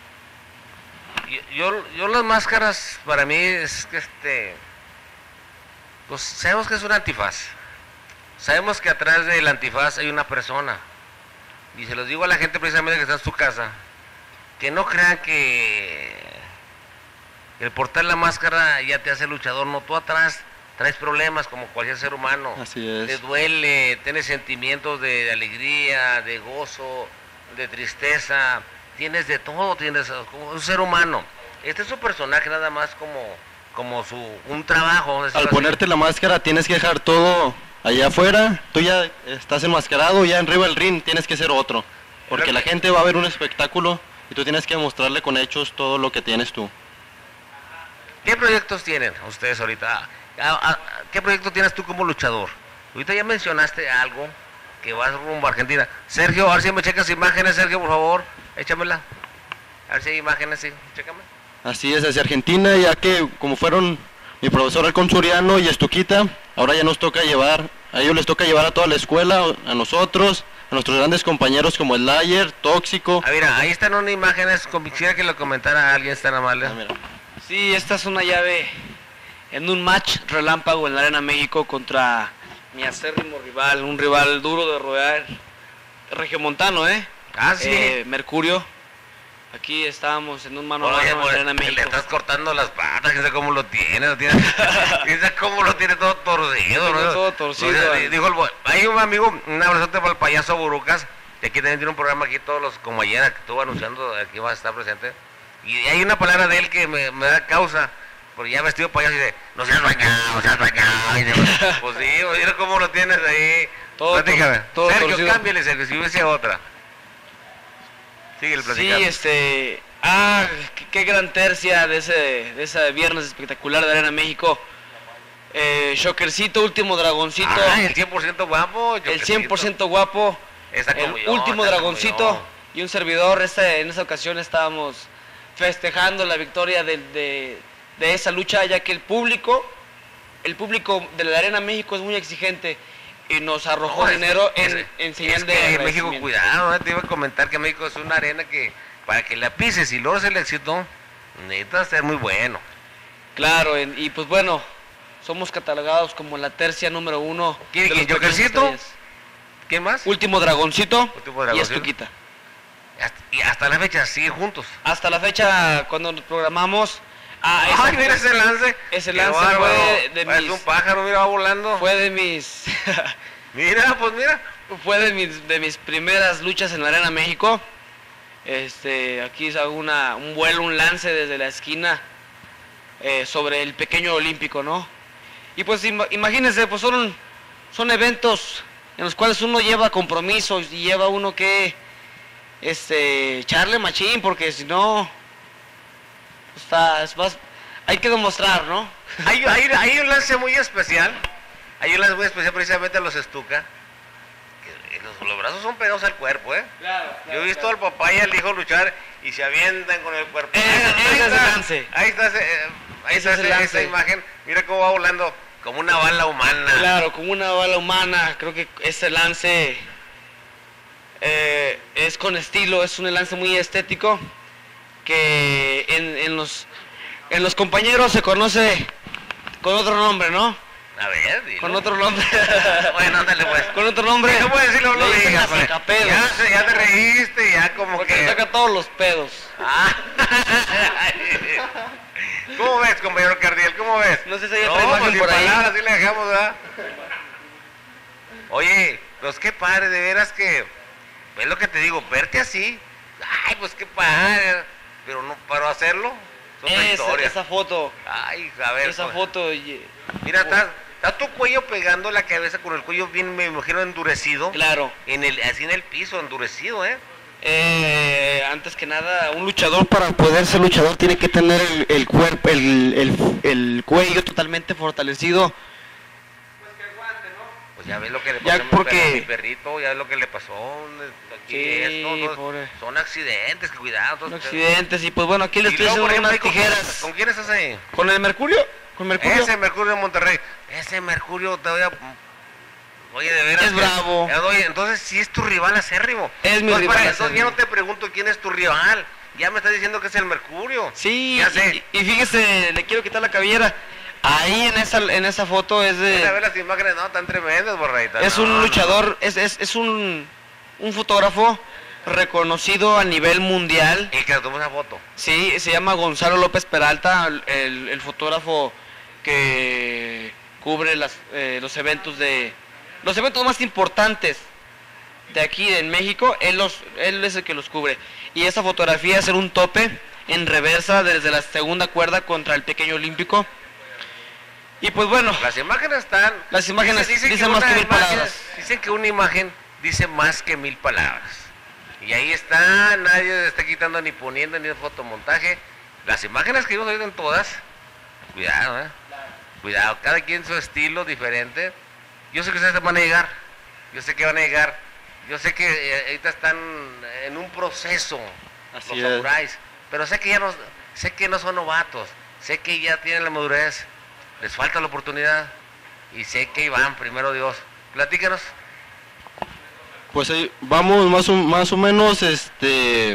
Yo, yo, yo las máscaras, para mí es que este, pues sabemos que es un antifaz. Sabemos que atrás del antifaz hay una persona. Y se los digo a la gente precisamente que está en su casa, que no crean que el portar la máscara ya te hace luchador. No, tú atrás traes problemas como cualquier ser humano. Así es. Te duele, tienes sentimientos de, de alegría, de gozo, de tristeza, tienes de todo, tienes como un ser humano. Este es su personaje nada más como, como su un trabajo. Al ponerte la máscara tienes que dejar todo allá afuera, tú ya estás enmascarado, ya arriba del ring tienes que ser otro, porque la gente va a ver un espectáculo y tú tienes que mostrarle con hechos todo lo que tienes tú. ¿Qué proyectos tienen ustedes ahorita? ¿Qué proyecto tienes tú como luchador? Ahorita ya mencionaste algo que vas rumbo a Argentina. Sergio, a ver si me checas imágenes, Sergio, por favor, échamela. A ver si hay imágenes, sí, chécame. Así es, hacia Argentina, ya que como fueron mi profesor el Consuriano y Estuquita, ahora ya nos toca llevar, a ellos les toca llevar a toda la escuela, a nosotros, a nuestros grandes compañeros como el Layer, Tóxico. Ah, mira, ahí están unas imágenes, quisiera que lo comentara alguien, está amable. Ah, mira. Sí, esta es una llave en un match relámpago en la Arena México contra mi acérrimo rival, un rival duro de rodear, regiomontano, ¿eh? Ah, sí. Eh, Mercurio. Aquí estábamos en un mano a Oye, mano en la Arena le México. estás cortando las patas, quién sabe cómo lo tiene, lo tiene, quién sabe cómo lo tiene todo torcido, Lo ¿no? todo torcido, O sea, eh. dijo el bo- hay un amigo, un abrazote para el payaso Burucas, que aquí también tiene un programa aquí todos los, como ayer, que estuvo anunciando, aquí va a estar presente, y hay una palabra de él que me, me da causa, porque ya vestido payaso y dice, no seas bañado, no seas bañado, y dice, pues sí, mira cómo lo tienes ahí. Todo Platícame. tor- todo Sergio, torcido. cámbiale, Sergio, si hubiese otra. Sigue el Sí, platicando. este... Ah, qué, qué gran tercia de ese, de ese viernes espectacular de Arena México. Eh, Shockercito, último dragoncito. Ah, el cien por ciento guapo. El cien por ciento guapo. Está como El yo, último está dragoncito como yo. y un servidor. Este, en esa ocasión estábamos festejando la victoria de, de, de esa lucha, ya que el público, el público de la Arena México es muy exigente y nos arrojó No, es- dinero es- en, en señal es de que México, agradecimiento. cuidado, ¿eh? Te iba a comentar que México es una arena que para que la pises y logres el éxito, necesitas ser muy bueno. Claro, en- y pues bueno, somos catalogados como la tercia número uno. ¿Quién- de quién, los pequeños Jokercito? estrellas. ¿Quién más? Último dragoncito, Último y Dragoncito. Estuquita. Hasta- Y hasta la fecha siguen juntos. Hasta la fecha, cuando nos programamos... Ah, esa Ay, fue- mira ese lance. ese Qué lance bárbaro. fue de Parece mis- un pájaro, mira, va volando. Fue de mis... Mira, pues mira. fue de mis, de mis primeras luchas en la Arena México. Este, aquí hago una, un vuelo, un lance desde la esquina eh, sobre el pequeño olímpico, ¿no? Y pues ima- imagínense, pues son, son eventos en los cuales uno lleva compromisos y lleva uno que este, echarle machín, porque si no, está, es más, hay que demostrar, ¿no? Hay, hay, hay un lance muy especial, hay un lance muy especial precisamente a los estuca, que los, los brazos son pegados al cuerpo, ¿eh? Claro, Yo he visto al papá y al hijo luchar y se avientan con el cuerpo. Ese- Ah, ese ahí es el está, lance. Ahí está, ese, eh, ahí Ese está es el ese- lance. esa imagen, mira cómo va volando como una bala humana. Claro, como una bala humana, creo que ese lance eh, es con estilo, es un lance muy estético, que en, en los, en los compañeros se conoce con otro nombre, ¿no? A ver, dilo. Con otro nombre. Bueno, ándale pues. Con otro nombre. Si no puedes decirlo, no le lo dicen digas. la pues. sacapedos. Ya, se- ya te reíste, ya como Porque que... le saca todos los pedos. Ah. ¿Cómo ves, compañero Cardiel? ¿Cómo ves? No sé si hay no, otra imagen pues, sin por ahí. palabras, sí le dejamos, ¿verdad? Oye, pues qué padre, de veras que... Es lo que te digo, verte así. Ay, pues qué padre. Pero no, para hacerlo, es otra Esa, historia. esa foto, Ay, a ver. esa pues, foto. y- Mira, está, está tu cuello pegando la cabeza con el cuello bien, me imagino, endurecido. Claro. En el, así en el piso, endurecido, ¿eh? Eh, antes que nada, un luchador para poder ser luchador tiene que tener el, el cuerpo, el, el, el cuello totalmente fortalecido. Pues ya ves lo que le Ya pasó a mi porque- perro- a mi perrito, ya ves lo que le pasó. Aquí Sí, esto, no, pobre. son accidentes, cuidado. Son entonces- accidentes y pues bueno, aquí les Y estoy luego, haciendo por unas ejemplo, ¿con- tijeras. ¿Con quién estás ahí? ¿Con el Mercurio? ¿Con Mercurio? Ese Mercurio de Monterrey. Ese Mercurio te voy a... Oye, de veras. Es que- bravo. Eh, Oye, entonces sí es tu rival acérrimo. Es mi Entonces, rival para- Entonces ya acérrimo. no te pregunto quién es tu rival. Ya me estás diciendo que es el Mercurio. Sí, Ya sé. y, y fíjese, le quiero quitar la cabellera. Ahí en esa, en esa foto es Mira, a ver de... las imágenes, no, tan tremendas, borradita. Es No, un no, luchador, es, es, es un, un fotógrafo reconocido a nivel mundial. no. Y que le tomó esa foto. Sí, se llama Gonzalo López Peralta, el, el fotógrafo que cubre las, eh, los eventos de los eventos más importantes de aquí en México. Él los, él es el que los cubre. Y esa fotografía es en un tope en reversa desde la segunda cuerda contra el pequeño olímpico. Y pues bueno, Las imágenes están... Las imágenes dicen que más una que mil imagen- palabras. Dicen que una imagen dice más que mil palabras. Y ahí está, nadie está quitando ni poniendo ni fotomontaje. Las imágenes que vimos ahorita en todas, cuidado, ¿eh? Cuidado, cada quien su estilo diferente. Yo sé que ustedes van a llegar, yo sé que van a llegar, yo sé que eh, ahorita están en un proceso, Así los es. samuráis, pero sé que ya no, sé que no son novatos, sé que ya tienen la madurez, les falta la oportunidad y sé que ahí van, primero Dios. Platícanos. Pues ahí vamos más o, más o menos, este,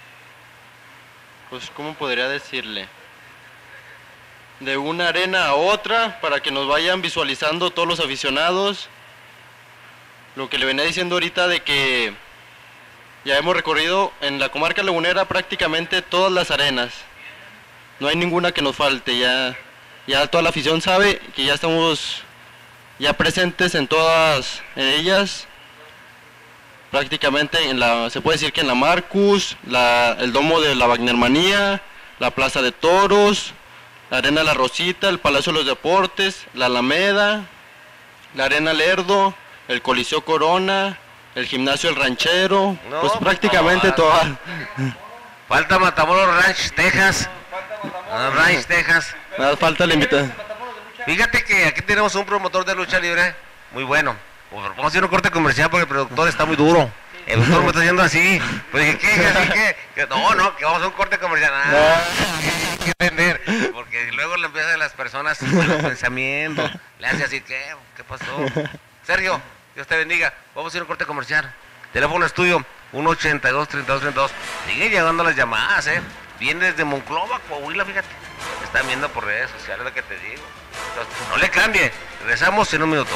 pues cómo podría decirle, de una arena a otra para que nos vayan visualizando todos los aficionados. Lo que le venía diciendo ahorita de que ya hemos recorrido en la comarca lagunera prácticamente todas las arenas. No hay ninguna que nos falte, ya, ya toda la afición sabe que ya estamos ya presentes en todas ellas. Prácticamente en la, se puede decir que en la Marcus, la, el domo de la Wagnermanía, la Plaza de Toros, la Arena La Rosita, el Palacio de los Deportes, la Alameda, la Arena Lerdo, el Coliseo Corona, el Gimnasio El Ranchero, No, pues pues prácticamente no, todas. Falta Matamoros Ranch, Texas. Ah, Ranch, Texas. Nada, falta la invitación. Fíjate que aquí tenemos un promotor de lucha libre muy bueno. Pues, vamos a hacer un corte comercial porque el productor está muy duro. El productor me está haciendo así. Pues dije, ¿qué? ¿Así qué? Que no, no, que vamos a hacer un corte comercial. Ah, hay que entender. Porque luego le empiezan las personas malos pensamientos. Le hace así, ¿qué? ¿Qué pasó? Sergio, Dios te bendiga. Vamos a hacer un corte comercial. Teléfono estudio uno ochenta y dos, treinta y dos, treinta y dos. Siguen llegando las llamadas, ¿eh? Viene desde Monclova, Coahuila, fíjate. Están viendo por redes sociales lo que te digo. Entonces, no le cambie. Regresamos en un minuto.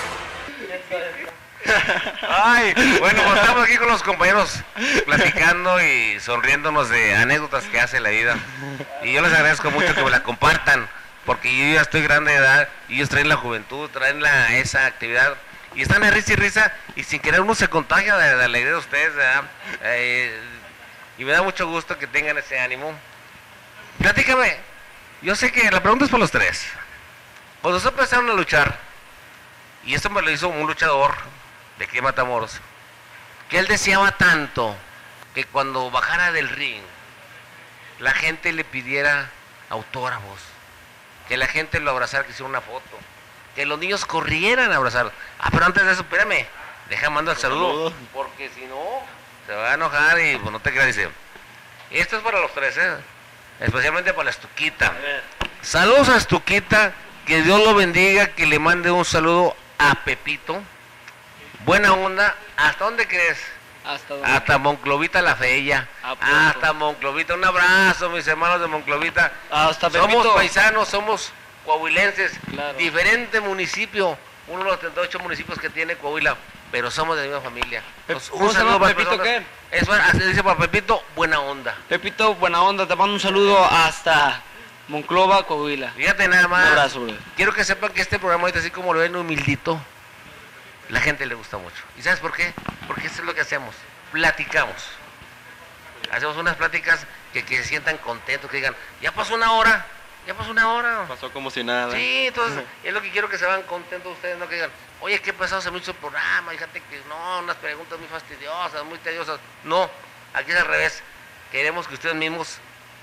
Ay, bueno, pues estamos aquí con los compañeros platicando y sonriéndonos de anécdotas que hace la vida. Y yo les agradezco mucho que me la compartan, porque yo ya estoy grande de edad y ellos traen la juventud, traen la, esa actividad. Y están de risa y risa y sin querer uno se contagia de, de la alegría de ustedes, ¿verdad? Eh, y me da mucho gusto que tengan ese ánimo. Platícame, yo sé que la pregunta es para los tres. Cuando se empezaron a luchar, y esto me lo hizo un luchador de aquí de Matamoros, que él deseaba tanto que cuando bajara del ring, la gente le pidiera autógrafos, que la gente lo abrazara, que hiciera una foto, que los niños corrieran a abrazar. Ah, pero antes de eso, espérame, deja mando el saludo, porque si no, se va a enojar y pues, no te creas, dice. Esto es para los tres, ¿eh? Especialmente para la Estuquita. Saludos a Estuquita, que Dios lo bendiga, que le mande un saludo a Pepito. Buena onda, ¿hasta dónde crees? Hasta, Hasta Monclovita la Fella. Hasta Monclovita, un abrazo, mis hermanos de Monclovita. Hasta Pepito. Somos paisanos, somos coahuilenses, claro. Diferente municipio, uno de los treinta y ocho municipios que tiene Coahuila, pero somos de la misma familia. Pues, un saludo para Pepito, ¿qué? Eso así dice para Pepito, buena onda. Pepito, buena onda, te mando un saludo hasta Monclova, Coahuila. Fíjate nada más. Un abrazo, bro. Quiero que sepan que este programa ahorita, así como lo ven humildito, la gente le gusta mucho. ¿Y sabes por qué? Porque eso es lo que hacemos, platicamos. Hacemos unas pláticas que, que se sientan contentos, que digan, ya pasó una hora, ya pasó una hora. Pasó como si nada. Sí, entonces es lo que quiero que se van contentos ustedes, no que digan, oye, qué pasado se me hizo el programa, fíjate que no, unas preguntas muy fastidiosas, muy tediosas. No, aquí es al revés. Queremos que ustedes mismos,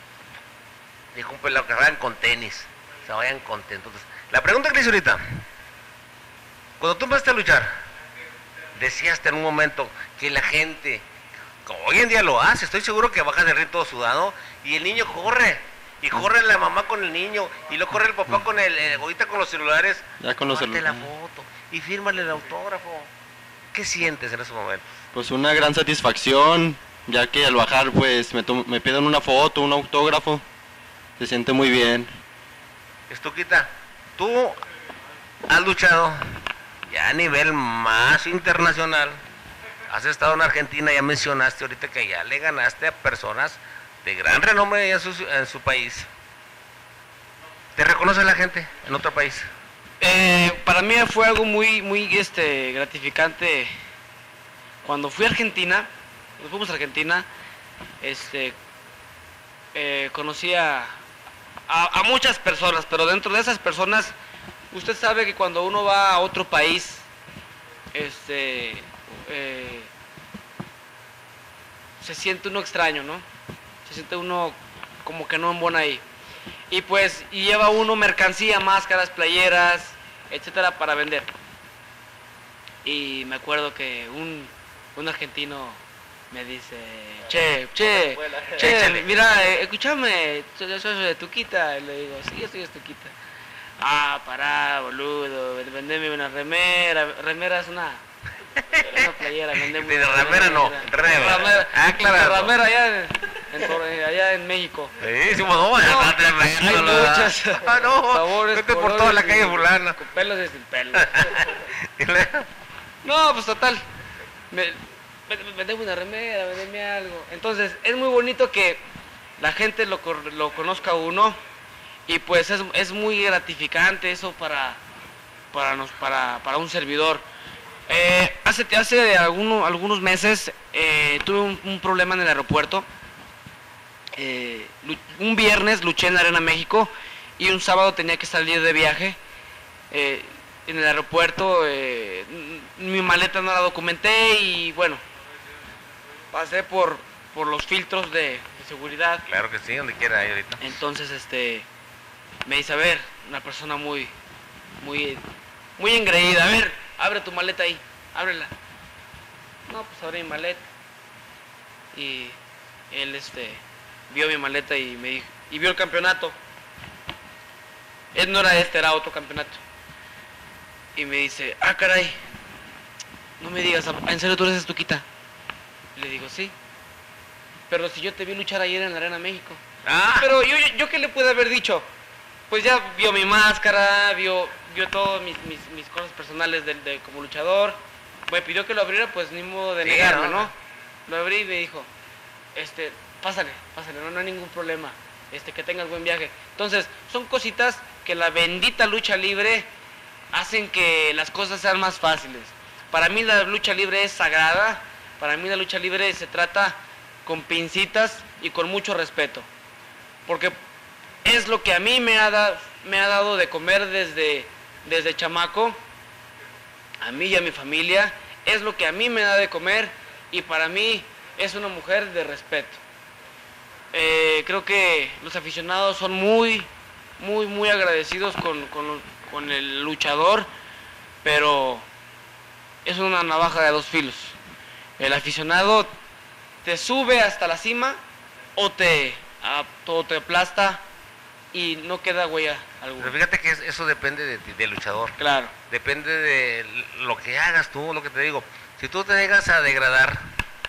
dijo un pelado, que vayan con tenis, se vayan contentos. Entonces, la pregunta que le hice ahorita, cuando tú empezaste a luchar, decías en un momento que la gente, como hoy en día lo hace, estoy seguro que bajas del ring todo sudado y el niño corre. Y corre la mamá con el niño, y luego corre el papá con el, el ahorita con los celulares. Ya con los celulares. la foto y fírmale el autógrafo. ¿Qué sientes en ese momento? Pues una gran satisfacción, ya que al bajar pues me, me piden una foto, un autógrafo. Se siente muy bien. Estuquita, tú has luchado ya a nivel más internacional. Has estado en Argentina, ya mencionaste ahorita que ya le ganaste a personas de gran renombre en su, en su país. ¿Te reconoce la gente en otro país? Eh, para mí fue algo muy, muy este, gratificante. Cuando fui a Argentina, cuando fuimos a Argentina, este, eh, conocí a, a, a muchas personas, pero dentro de esas personas, usted sabe que cuando uno va a otro país, este, eh, se siente uno extraño, ¿no? Se siente uno como que no embona ahí. Y pues y lleva uno mercancía, máscaras, playeras, etcétera, para vender. Y me acuerdo que un, un argentino me dice, che, che, che, mira, eh, escúchame, yo soy de Estuquita. Y le digo, sí, yo soy de Estuquita. Ah, pará, boludo, vendeme una remera. Remera es una... Una playera, vendemos de ramera no, remera. Ah, claro. Ramera allá en, en, allá en México. Sí, sí, no, no, está tremendo. Hay muchas ah, no, sabores, vete por toda la calle fulana. Con pelos y sin pelos. No, pues total. Me, vendeme una remera, vendeme algo. Entonces, es muy bonito que la gente lo, lo conozca a uno. Y pues es, es muy gratificante eso para, para, nos, para, para un servidor. Eh, hace hace alguno, algunos meses eh, tuve un, un problema en el aeropuerto. Eh, un viernes luché en la Arena México y un sábado tenía que salir de viaje. Eh, en el aeropuerto eh, mi maleta no la documenté y bueno, pasé por, por los filtros de, de seguridad. Claro que sí, donde quiera ahí ahorita. Entonces este me dice, a ver, una persona muy, muy, muy engreída, a ver, abre tu maleta ahí, ábrela. No, pues abre mi maleta. Y él este vio mi maleta y me dijo, y vio el campeonato. Él no era este, era otro campeonato. Y me dice, ah, caray, no me digas, ¿en serio tú eres Estuquita? Le digo, sí. Pero si yo te vi luchar ayer en la Arena México. Ah. Pero yo, yo, yo qué le pude haber dicho. Pues ya vio mi máscara, vio, vio todas mis, mis, mis cosas personales de, de, como luchador. Me pidió que lo abriera, pues ni modo de sí, negarme, ¿no? ¿no? Lo abrí y me dijo, este, pásale, pásale, no, no hay ningún problema. Este, que tengas buen viaje. Entonces, son cositas que la bendita lucha libre hacen que las cosas sean más fáciles. Para mí la lucha libre es sagrada, para mí la lucha libre se trata con pincitas y con mucho respeto. Porque es lo que a mí me ha, da, me ha dado de comer desde, desde chamaco, a mí y a mi familia, es lo que a mí me da de comer y para mí es una mujer de respeto. Eh, creo que los aficionados son muy, muy, muy agradecidos con, con, con el luchador, pero es una navaja de dos filos. El aficionado te sube hasta la cima o te, a, o te aplasta y no queda huella alguna. Pero fíjate que eso depende de ti, del luchador. Claro. Depende de lo que hagas tú, lo que te digo. Si tú te dejas a degradar,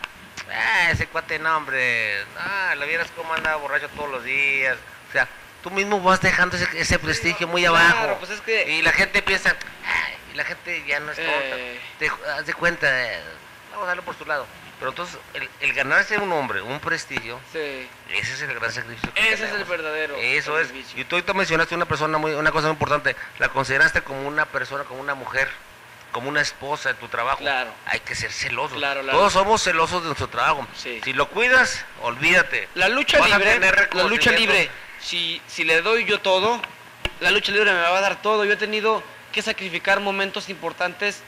ah, ese cuate, no, hombre, ah, lo vieras cómo anda borracho todos los días. O sea, tú mismo vas dejando ese, ese prestigio muy claro, abajo. Pues es que... Y la gente piensa, ay, y la gente ya no es tonta. Eh... Te haz de cuenta, eh, vamos a darlo por tu lado. Pero entonces, el, el ganarse un hombre, un prestigio, Sí. ese es el gran sacrificio que Ese es tenemos. el verdadero Eso es. sacrificio. Y tú ahorita mencionaste una persona muy, una cosa muy importante. La consideraste como una persona, como una mujer, como una esposa de tu trabajo. Claro. Hay que ser celosos. Claro, claro. Todos somos celosos de nuestro trabajo. Sí. Si lo cuidas, olvídate. La lucha Vas a libre, tener la lucha reconocimiento. libre, si, si le doy yo todo, la lucha libre me va a dar todo. Yo he tenido que sacrificar momentos importantes,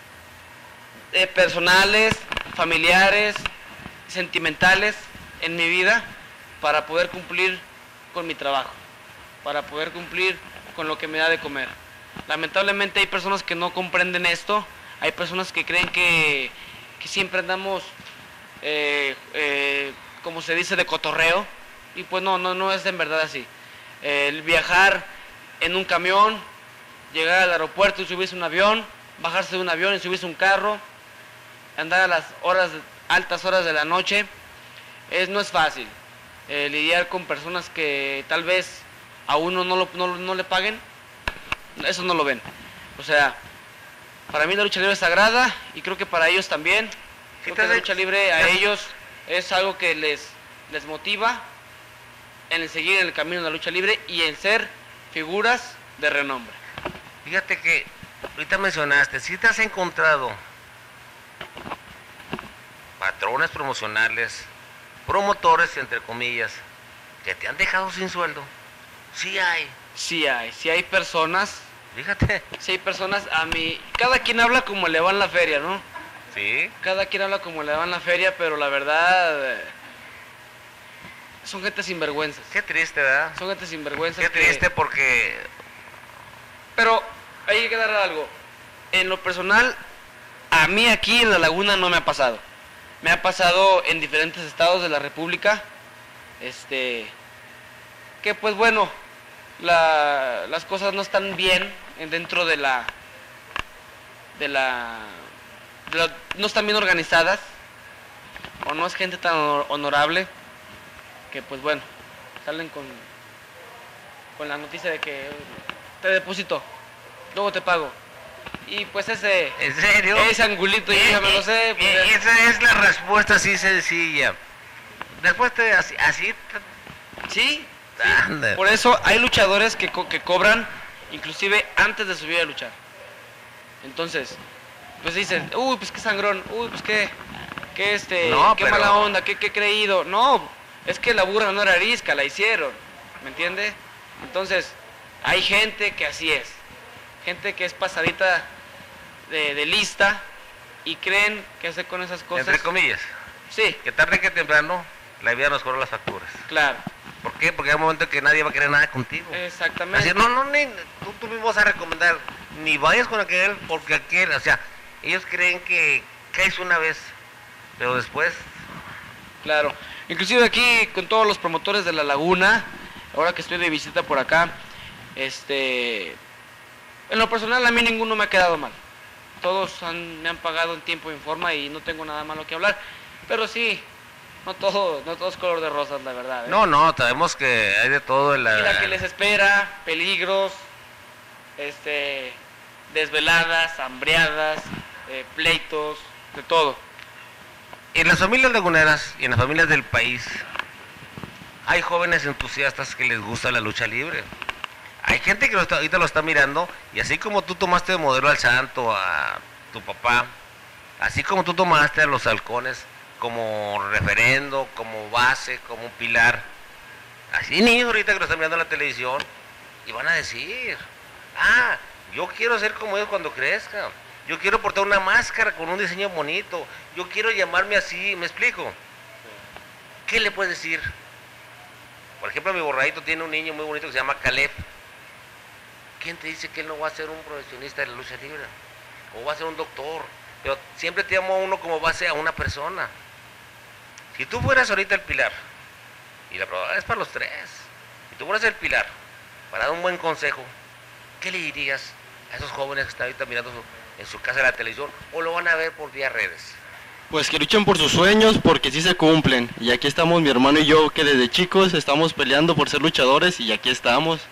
eh, personales, familiares, sentimentales en mi vida para poder cumplir con mi trabajo, para poder cumplir con lo que me da de comer. Lamentablemente hay personas que no comprenden esto, hay personas que creen que, que siempre andamos, eh, eh, como se dice, de cotorreo, y pues no, no, no es en verdad así. Eh, el viajar en un camión, llegar al aeropuerto y subirse a un avión, bajarse de un avión y subirse a un carro, andar a las horas, altas horas de la noche, es, no es fácil. Eh, lidiar con personas que tal vez a uno no, lo, no, no le paguen, eso no lo ven. O sea, para mí la lucha libre es sagrada y creo que para ellos también. Creo que la lucha libre a ellos es algo que les, les motiva en el seguir en el camino de la lucha libre y en ser figuras de renombre. Fíjate que ahorita mencionaste, si te has encontrado patrones promocionales, promotores, entre comillas, que te han dejado sin sueldo. Sí hay. Sí hay, sí hay personas, Fíjate. sí hay personas, a mí, cada quien habla como le va en la feria, ¿no? Sí. Cada quien habla como le va en la feria, pero la verdad, eh, son gente sinvergüenzas. Qué triste, ¿verdad? Son gente sinvergüenzas. Qué que- triste porque... Pero hay que dar algo. En lo personal, a mí aquí en La Laguna no me ha pasado. Me ha pasado en diferentes estados de la República. Este, que pues bueno, la, las cosas no están bien en- dentro de la, de la, de la- no están bien organizadas, o no es gente tan honor- honorable, que pues bueno, salen con, con la noticia de que te deposito, luego te pago. Y pues ese, ¿En serio? ese angulito yo ya me lo sé. pues, Eh, Esa es la respuesta así sencilla. Después te así, así te- sí, anda. por eso hay luchadores que, co- que cobran inclusive antes de subir a luchar. Entonces, pues dicen, uy, pues qué sangrón, uy, pues qué, qué este, No, qué pero- mala onda, qué, qué creído. No, es que la burra no era arisca, la hicieron, ¿me entiende? Entonces, hay gente que así es, gente que es pasadita de, de lista y creen que hacer con esas cosas. Entre comillas, Sí, que tarde que temprano la vida nos cobra las facturas. claro, ¿Por qué? Porque hay un momento que nadie va a querer nada contigo. exactamente. Así, no, no, ni, tú, tú mismo vas a recomendar, ni vayas con aquel, porque aquel, o sea, ellos creen que caes una vez, pero después, Claro, inclusive aquí con todos los promotores de La Laguna, ahora que estoy de visita por acá, este, en lo personal a mí ninguno me ha quedado mal. Todos han- me han pagado en tiempo y en forma y no tengo nada malo que hablar, pero sí, no todo, no todo es color de rosas, la verdad. ¿eh? no, no, sabemos que hay de todo en la... Y la que les espera, peligros, este, desveladas, hambreadas, eh, pleitos, de todo. En las familias laguneras y en las familias del país hay jóvenes entusiastas que les gusta la lucha libre. Hay gente que lo está- ahorita lo está mirando y así como tú tomaste de modelo al santo, a tu papá, así como tú tomaste a los halcones como referendo, como base, como un pilar, Así niños ahorita que lo están mirando en la televisión y van a decir, ah, yo quiero ser como ellos cuando crezca. Yo quiero portar una máscara con un diseño bonito. Yo quiero llamarme así, ¿me explico? ¿Qué le puedes decir? Por ejemplo, mi borradito tiene un niño muy bonito que se llama Caleb. ¿Quién te dice que él no va a ser un profesionista de la lucha libre? O va a ser un doctor. Pero siempre te llamo a uno como base a una persona. Si tú fueras ahorita el pilar, y la probabilidad es para los tres, si tú fueras el pilar para dar un buen consejo, ¿qué le dirías a esos jóvenes que están ahorita mirando su, en su casa de la televisión o lo van a ver por vía redes? Pues que luchen por sus sueños porque sí se cumplen. Y aquí estamos mi hermano y yo que desde chicos estamos peleando por ser luchadores y aquí estamos.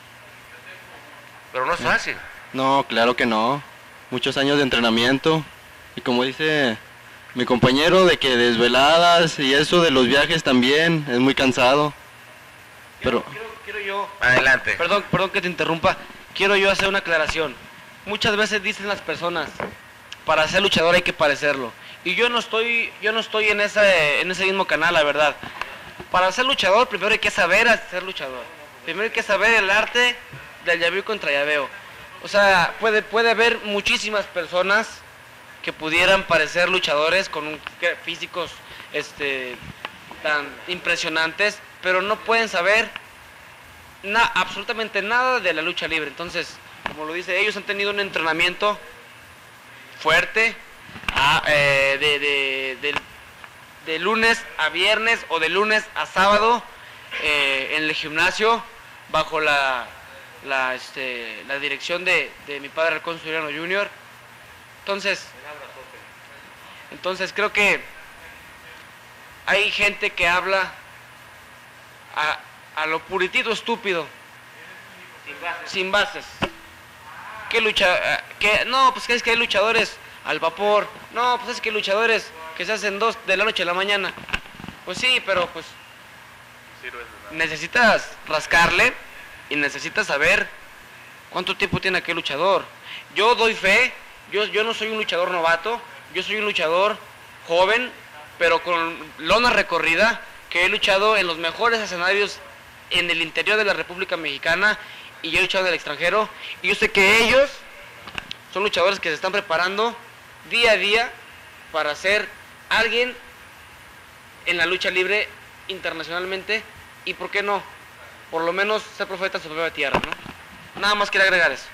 Pero no es fácil. No, claro que no. Muchos años de entrenamiento. Y como dice mi compañero, de que desveladas y eso de los viajes también es muy cansado. Pero Quiero, quiero yo, Adelante. perdón, perdón que te interrumpa, quiero yo hacer una aclaración. Muchas veces dicen las personas, para ser luchador hay que parecerlo. Y yo no estoy, yo no estoy en ese, en ese mismo canal, la verdad. Para ser luchador, primero hay que saber ser luchador. Primero hay que saber el arte del llaveo contra llaveo. O sea, puede, puede haber muchísimas personas que pudieran parecer luchadores con un, que- físicos este, tan impresionantes, pero no pueden saber na- absolutamente nada de la lucha libre. Entonces, como lo dice, ellos han tenido un entrenamiento fuerte, a, eh, de, de- de- de lunes a viernes o de lunes a sábado eh, en el gimnasio bajo la, la, este, la dirección de, de mi padre Halcón Soriano junior Entonces, entonces creo que hay gente que habla a, a lo puritito estúpido, sin bases. ¿Qué lucha? eh, que no, pues que es que hay luchadores al vapor. No, pues es que hay luchadores que se hacen dos de la noche a la mañana. Pues sí, pero pues necesitas rascarle y necesitas saber cuánto tiempo tiene aquel luchador. Yo doy fe, yo, yo no soy un luchador novato, yo soy un luchador joven, pero con lona recorrida, que he luchado en los mejores escenarios en el interior de la República Mexicana y yo he luchado en el extranjero, y yo sé que ellos son luchadores que se están preparando día a día para ser alguien en la lucha libre internacionalmente, y por qué no, por lo menos ser profeta en su propia tierra, ¿no? Nada más quería agregar eso.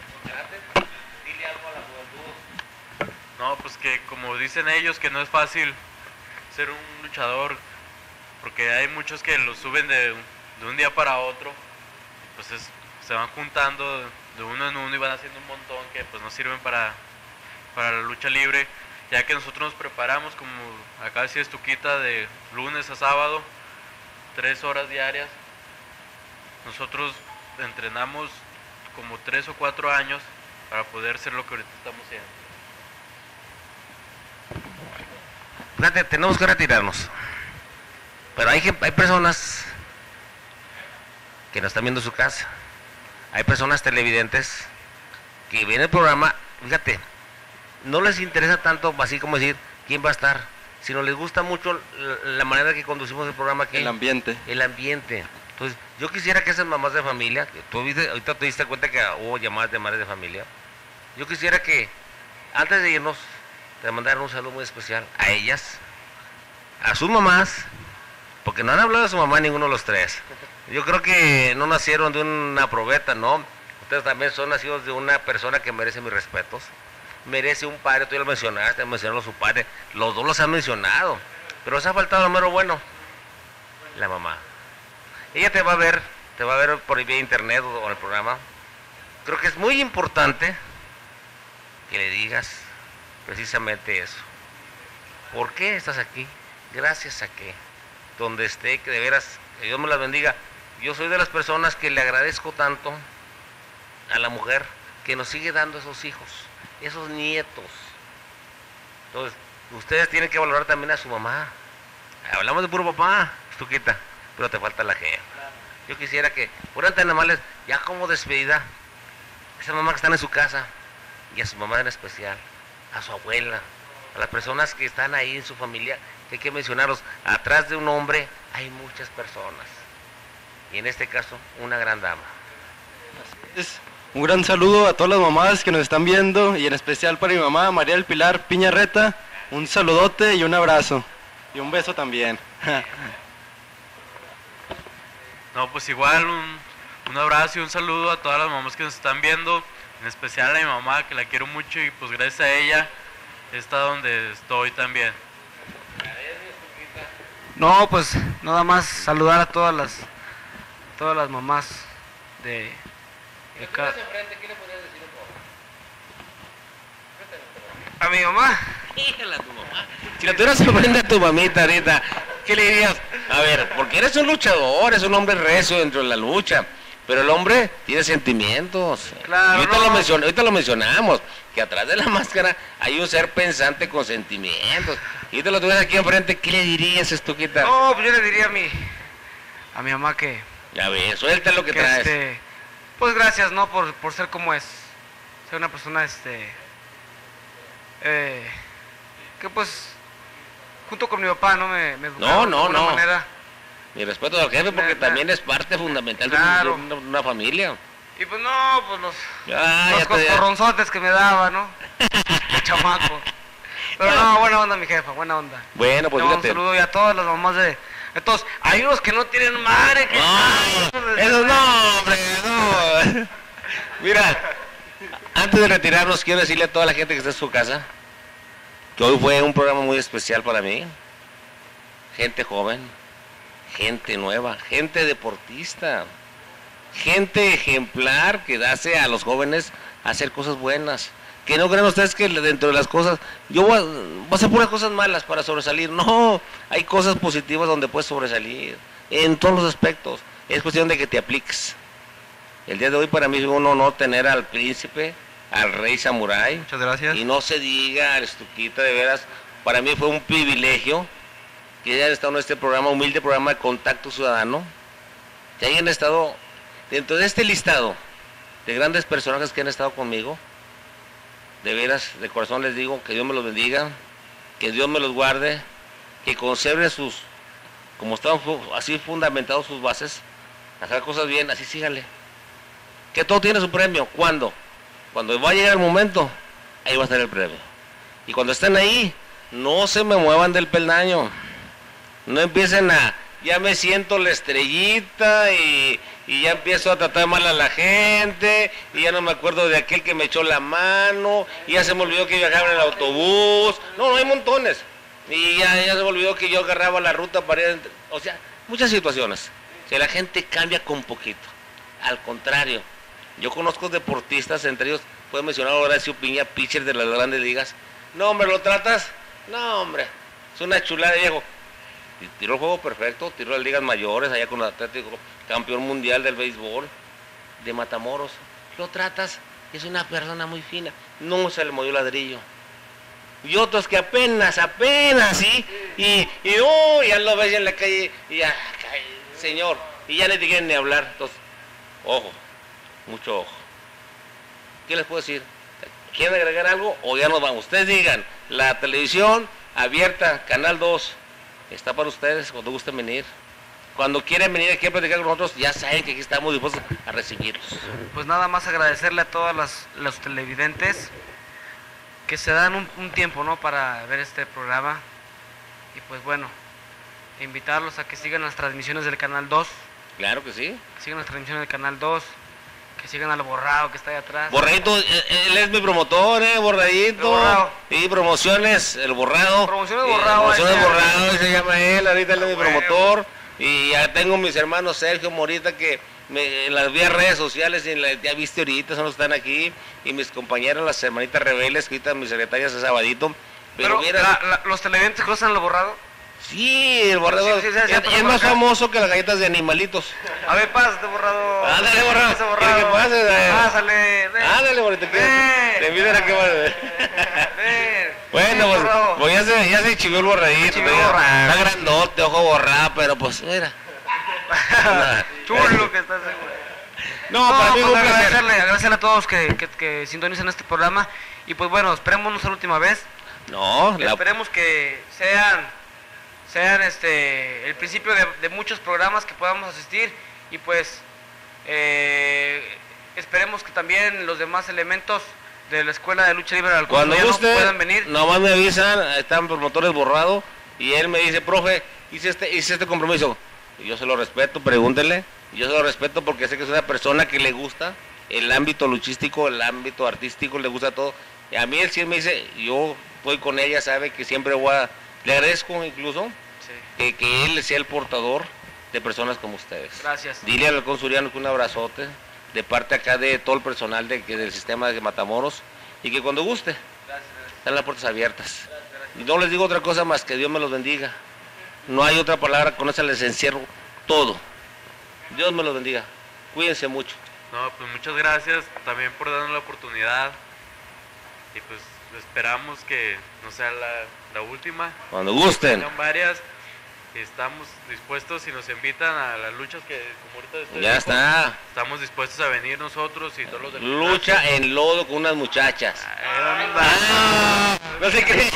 No, pues que como dicen ellos que no es fácil ser un luchador, porque hay muchos que lo suben de, de un día para otro, pues es- se van juntando de uno en uno y van haciendo un montón que pues no sirven para, para la lucha libre, ya que nosotros nos preparamos, como acá decía Estuquita, de lunes a sábado, tres horas diarias. Nosotros entrenamos como tres o cuatro años para poder ser lo que ahorita estamos haciendo. Fíjate, tenemos que retirarnos. Pero hay, gen- hay personas que nos están viendo en su casa. Hay personas televidentes que ven el programa, fíjate, no les interesa tanto así como decir quién va a estar, sino les gusta mucho la, la manera que conducimos el programa aquí. el ambiente. El ambiente. Entonces, yo quisiera que esas mamás de familia, que tú viste, ahorita te diste cuenta que hubo llamadas de madres de familia, yo quisiera que antes de irnos, te mandaran un saludo muy especial a ellas, a sus mamás, porque no han hablado de su mamá ninguno de los tres. Yo creo que no nacieron de una probeta, ¿no? Ustedes también son nacidos de una persona que merece mis respetos. Merece un padre, tú ya lo mencionaste, mencionaron a su padre, los dos los han mencionado, pero se ha faltado lo mero bueno, la mamá. Ella te va a ver, te va a ver por vía internet o en el programa. Creo que es muy importante que le digas precisamente eso. ¿Por qué estás aquí? Gracias a qué. Donde esté, que de veras, que Dios me las bendiga. Yo soy de las personas que le agradezco tanto a la mujer que nos sigue dando esos hijos, esos nietos. Entonces, ustedes tienen que valorar también a su mamá. Hablamos de puro papá, Estuquita, pero te falta la G. Yo quisiera que fueran tan amables, ya como despedida, esas mamás que están en su casa, y a su mamá en especial, a su abuela, a las personas que están ahí en su familia, que hay que mencionarlos. Atrás de un hombre hay muchas personas. y en este caso una gran dama. Es un gran saludo a todas las mamás que nos están viendo y en especial para mi mamá, María del Pilar Piñarreta. Un saludote y un abrazo. Y un beso también. No, pues igual un, un abrazo y un saludo a todas las mamás que nos están viendo, en especial a mi mamá, que la quiero mucho y pues gracias a ella está donde estoy también. No, pues nada más saludar a todas las todas las mamás de, de acá. A mi mamá. Híjala a tu mamá. Si la tuvieras enfrente a tu mamita ahorita, ¿qué le dirías? A ver, porque eres un luchador, eres un hombre recio dentro de la lucha, pero el hombre tiene sentimientos. Claro, y ahorita, no. lo mencion- ahorita lo mencionamos, que atrás de la máscara hay un ser pensante con sentimientos. Y te lo tuvieras aquí enfrente, ¿qué le dirías, Estuquita? No, pues yo le diría a mi a mi mamá que, Ya ves, suelta lo que, que traes. este pues gracias, ¿no? Por, por ser como es. Ser una persona este eh, que pues junto con mi papá no me, me educaron no, de alguna no. manera. Mi respeto al jefe, porque Na- na- también es parte fundamental Claro. de una, de una familia. Y pues no, pues los Ya, los ya te- coscorronzotes que me daba, ¿no? De chamaco. Pero no, buena onda mi jefa, buena onda. Bueno, pues Le mando un fíjate. saludo y a todas las mamás de, de todos. Hay unos que no tienen madre, que No, esos no, hombre, no. Mira, antes de retirarnos, quiero decirle a toda la gente que está en su casa que hoy fue un programa muy especial para mí. Gente joven, gente nueva, gente deportista, gente ejemplar que hace a los jóvenes hacer cosas buenas. Que no crean ustedes que dentro de las cosas, yo voy a, voy a hacer puras cosas malas para sobresalir. No, hay cosas positivas donde puedes sobresalir, en todos los aspectos. Es cuestión de que te apliques. El día de hoy para mí es un honor tener al príncipe, al rey samurái. Muchas gracias. Y no se diga, Arestuquita, de veras, para mí fue un privilegio que hayan estado en este programa, humilde programa de Contacto Ciudadano, que hayan estado dentro de este listado de grandes personajes que han estado conmigo. De veras, de corazón les digo, que Dios me los bendiga, que Dios me los guarde, que conserven sus, como estaban fu- así fundamentados sus bases, hacer cosas bien, así síganle. Que todo tiene su premio. ¿Cuándo? Cuando va a llegar el momento, ahí va a estar el premio. Y cuando estén ahí, no se me muevan del peldaño. No empiecen a, ya me siento la estrellita y, y ya empiezo a tratar mal a la gente y ya no me acuerdo de aquel que me echó la mano y ya se me olvidó que viajaba en el autobús. No, no hay montones. Y ya, ya se me olvidó que yo agarraba la ruta para ir, o sea, muchas situaciones. Que la gente cambia con poquito. Al contrario, yo conozco deportistas, entre ellos puedo mencionar a Horacio Piña, pitcher de las grandes ligas. No, hombre, ¿lo tratas? No, hombre, es una chulada de viejo. Y tiró el juego perfecto, tiró las ligas mayores, allá con el Atlético, campeón mundial del béisbol, de Matamoros. Lo tratas, es una persona muy fina, no se le movió ladrillo. Y otros que apenas, apenas, ¿sí? Y, y oh, ya lo ves en la calle, y ya, ay, señor, y ya no te quieren ni hablar. Entonces, ojo, mucho ojo. ¿Qué les puedo decir? ¿Quieren agregar algo o ya nos vamos? Ustedes digan, la televisión abierta, Canal dos, está para ustedes cuando gusten venir. Cuando quieren venir aquí a platicar con nosotros, ya saben que aquí estamos dispuestos a recibirlos. Pues nada más agradecerle a todas las, los televidentes que se dan un, un tiempo, ¿no? Para ver este programa. Y pues bueno, invitarlos a que sigan las transmisiones del Canal dos, Claro que sí. que sigan las transmisiones del Canal dos, que sigan al Borrado que está ahí atrás. Borradito, eh, él es mi promotor, eh, Borradito. El Borrado. Y promociones, el Borrado. Promociones Eh, Borrado, Promociones ahí está. Borrado, ahí se llama él, ahorita él es mi Huevo. promotor. Y ya tengo mis hermanos Sergio Morita que me, en las vías redes sociales, y en la- ya viste ahorita, son los que están aquí. Y mis compañeras, las hermanitas rebeldes, que ahorita mis secretarias es Sabadito. Pero, Pero mira, la- la- los televidentes conocen al Borrado. sí, el Borrado Sí, sí, sí, sí, es, sí, es por más acá. famoso que las galletas de animalitos. A ver, pásate, Borrado. Ándale, Borrado. Ese ¿Quiere que pase? Eh. Pásale, ven. Ándale, Borrito, que Ven. te invitan a que vaya. Ven. Bueno, Ven, pues, Borrado. pues ya se, ya se chivió el borradito. chivió el mira. borrado. Está grandote, ojo borrado, pero pues, mira. Chulo que estás seguro. No, No, para mí pues fue un placer. agradecerle, agradecerle a todos que, que, que sintonizan este programa. Y pues bueno, esperemos no ser la última vez. No, la, Esperemos que sean, sean este, el principio de, de muchos programas que podamos asistir y pues eh, esperemos que también los demás elementos de la Escuela de Lucha Libre del Cuando Consoriano guste, puedan venir. nomás me avisan, están promotores borrados, y él me dice, profe, hice este, hice este compromiso. Y yo se lo respeto, pregúntenle, y yo se lo respeto porque sé que es una persona que le gusta el ámbito luchístico, el ámbito artístico, le gusta todo. Y a mí él sí me dice, yo estoy con ella, sabe que siempre voy a, le agradezco incluso Sí. que, que él sea el portador de personas como ustedes. Gracias. Dile al consuriano que un abrazote de parte acá de todo el personal de, que del sistema de Matamoros, y que cuando guste, Gracias, gracias. están las puertas abiertas. Gracias, gracias. Y no les digo otra cosa más que Dios me los bendiga. No hay otra palabra, con esa les encierro todo. Dios me los bendiga. Cuídense mucho. No, pues muchas gracias también por darnos la oportunidad. Y pues esperamos que no sea la, la última. Cuando gusten. Tengan varias. Estamos dispuestos, si nos invitan a las luchas que como ahorita ustedes Ya dijo, está. estamos dispuestos a venir nosotros y todos los del Lucha en lodo con unas muchachas. gimnasio. Ah, no se crean.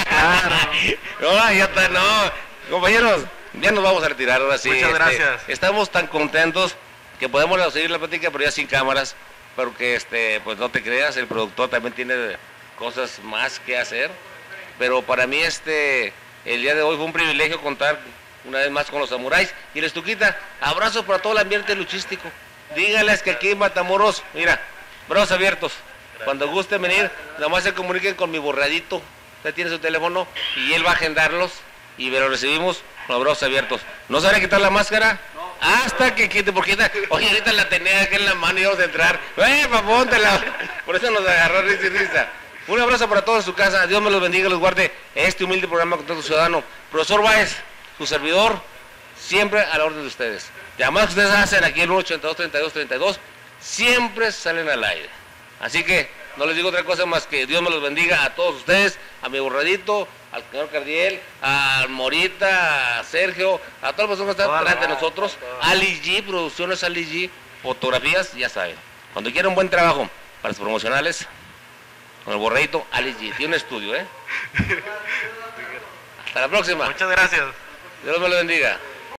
No, ya está, no. Compañeros, ya nos vamos a retirar ahora sí. Muchas este, gracias. Estamos tan contentos que podemos seguir la plática, pero ya sin cámaras, porque este, pues no te creas, el productor también tiene cosas más que hacer. Pero para mí este, el día de hoy fue un privilegio contar una vez más con los samuráis. Y les Tuquita, abrazo para todo el ambiente luchístico. Díganles que aquí en Matamoros, mira, brazos abiertos. Cuando gusten venir, nada más se comuniquen con mi borradito. Usted tiene su teléfono y él va a agendarlos y lo recibimos con los brazos abiertos. ¿No sabe quitar la máscara? Hasta que quite, porque esta- oye, ahorita la tenía aquí en la mano y vamos a entrar. ¡Eh, pa, póntela! Por eso nos agarró risa y risa. Un abrazo para todos en su casa. Dios me los bendiga y los guarde. Este humilde programa Contacto Ciudadano. Profesor Báez, su servidor, siempre a la orden de ustedes. Llamadas que ustedes hacen aquí en el ochenta y dos, treinta y dos, treinta y dos, siempre salen al aire. Así que no les digo otra cosa más que Dios me los bendiga a todos ustedes, a mi borradito, al señor Cardiel, a Morita, a Sergio, a todas las personas que están Toda la- detrás de nosotros, Ali G, Producciones Ali G, fotografías, ya saben. Cuando quieran un buen trabajo para los promocionales, con el borradito Ali G, tiene un estudio, ¿eh? Hasta la próxima. Muchas gracias. Dios me lo bendiga.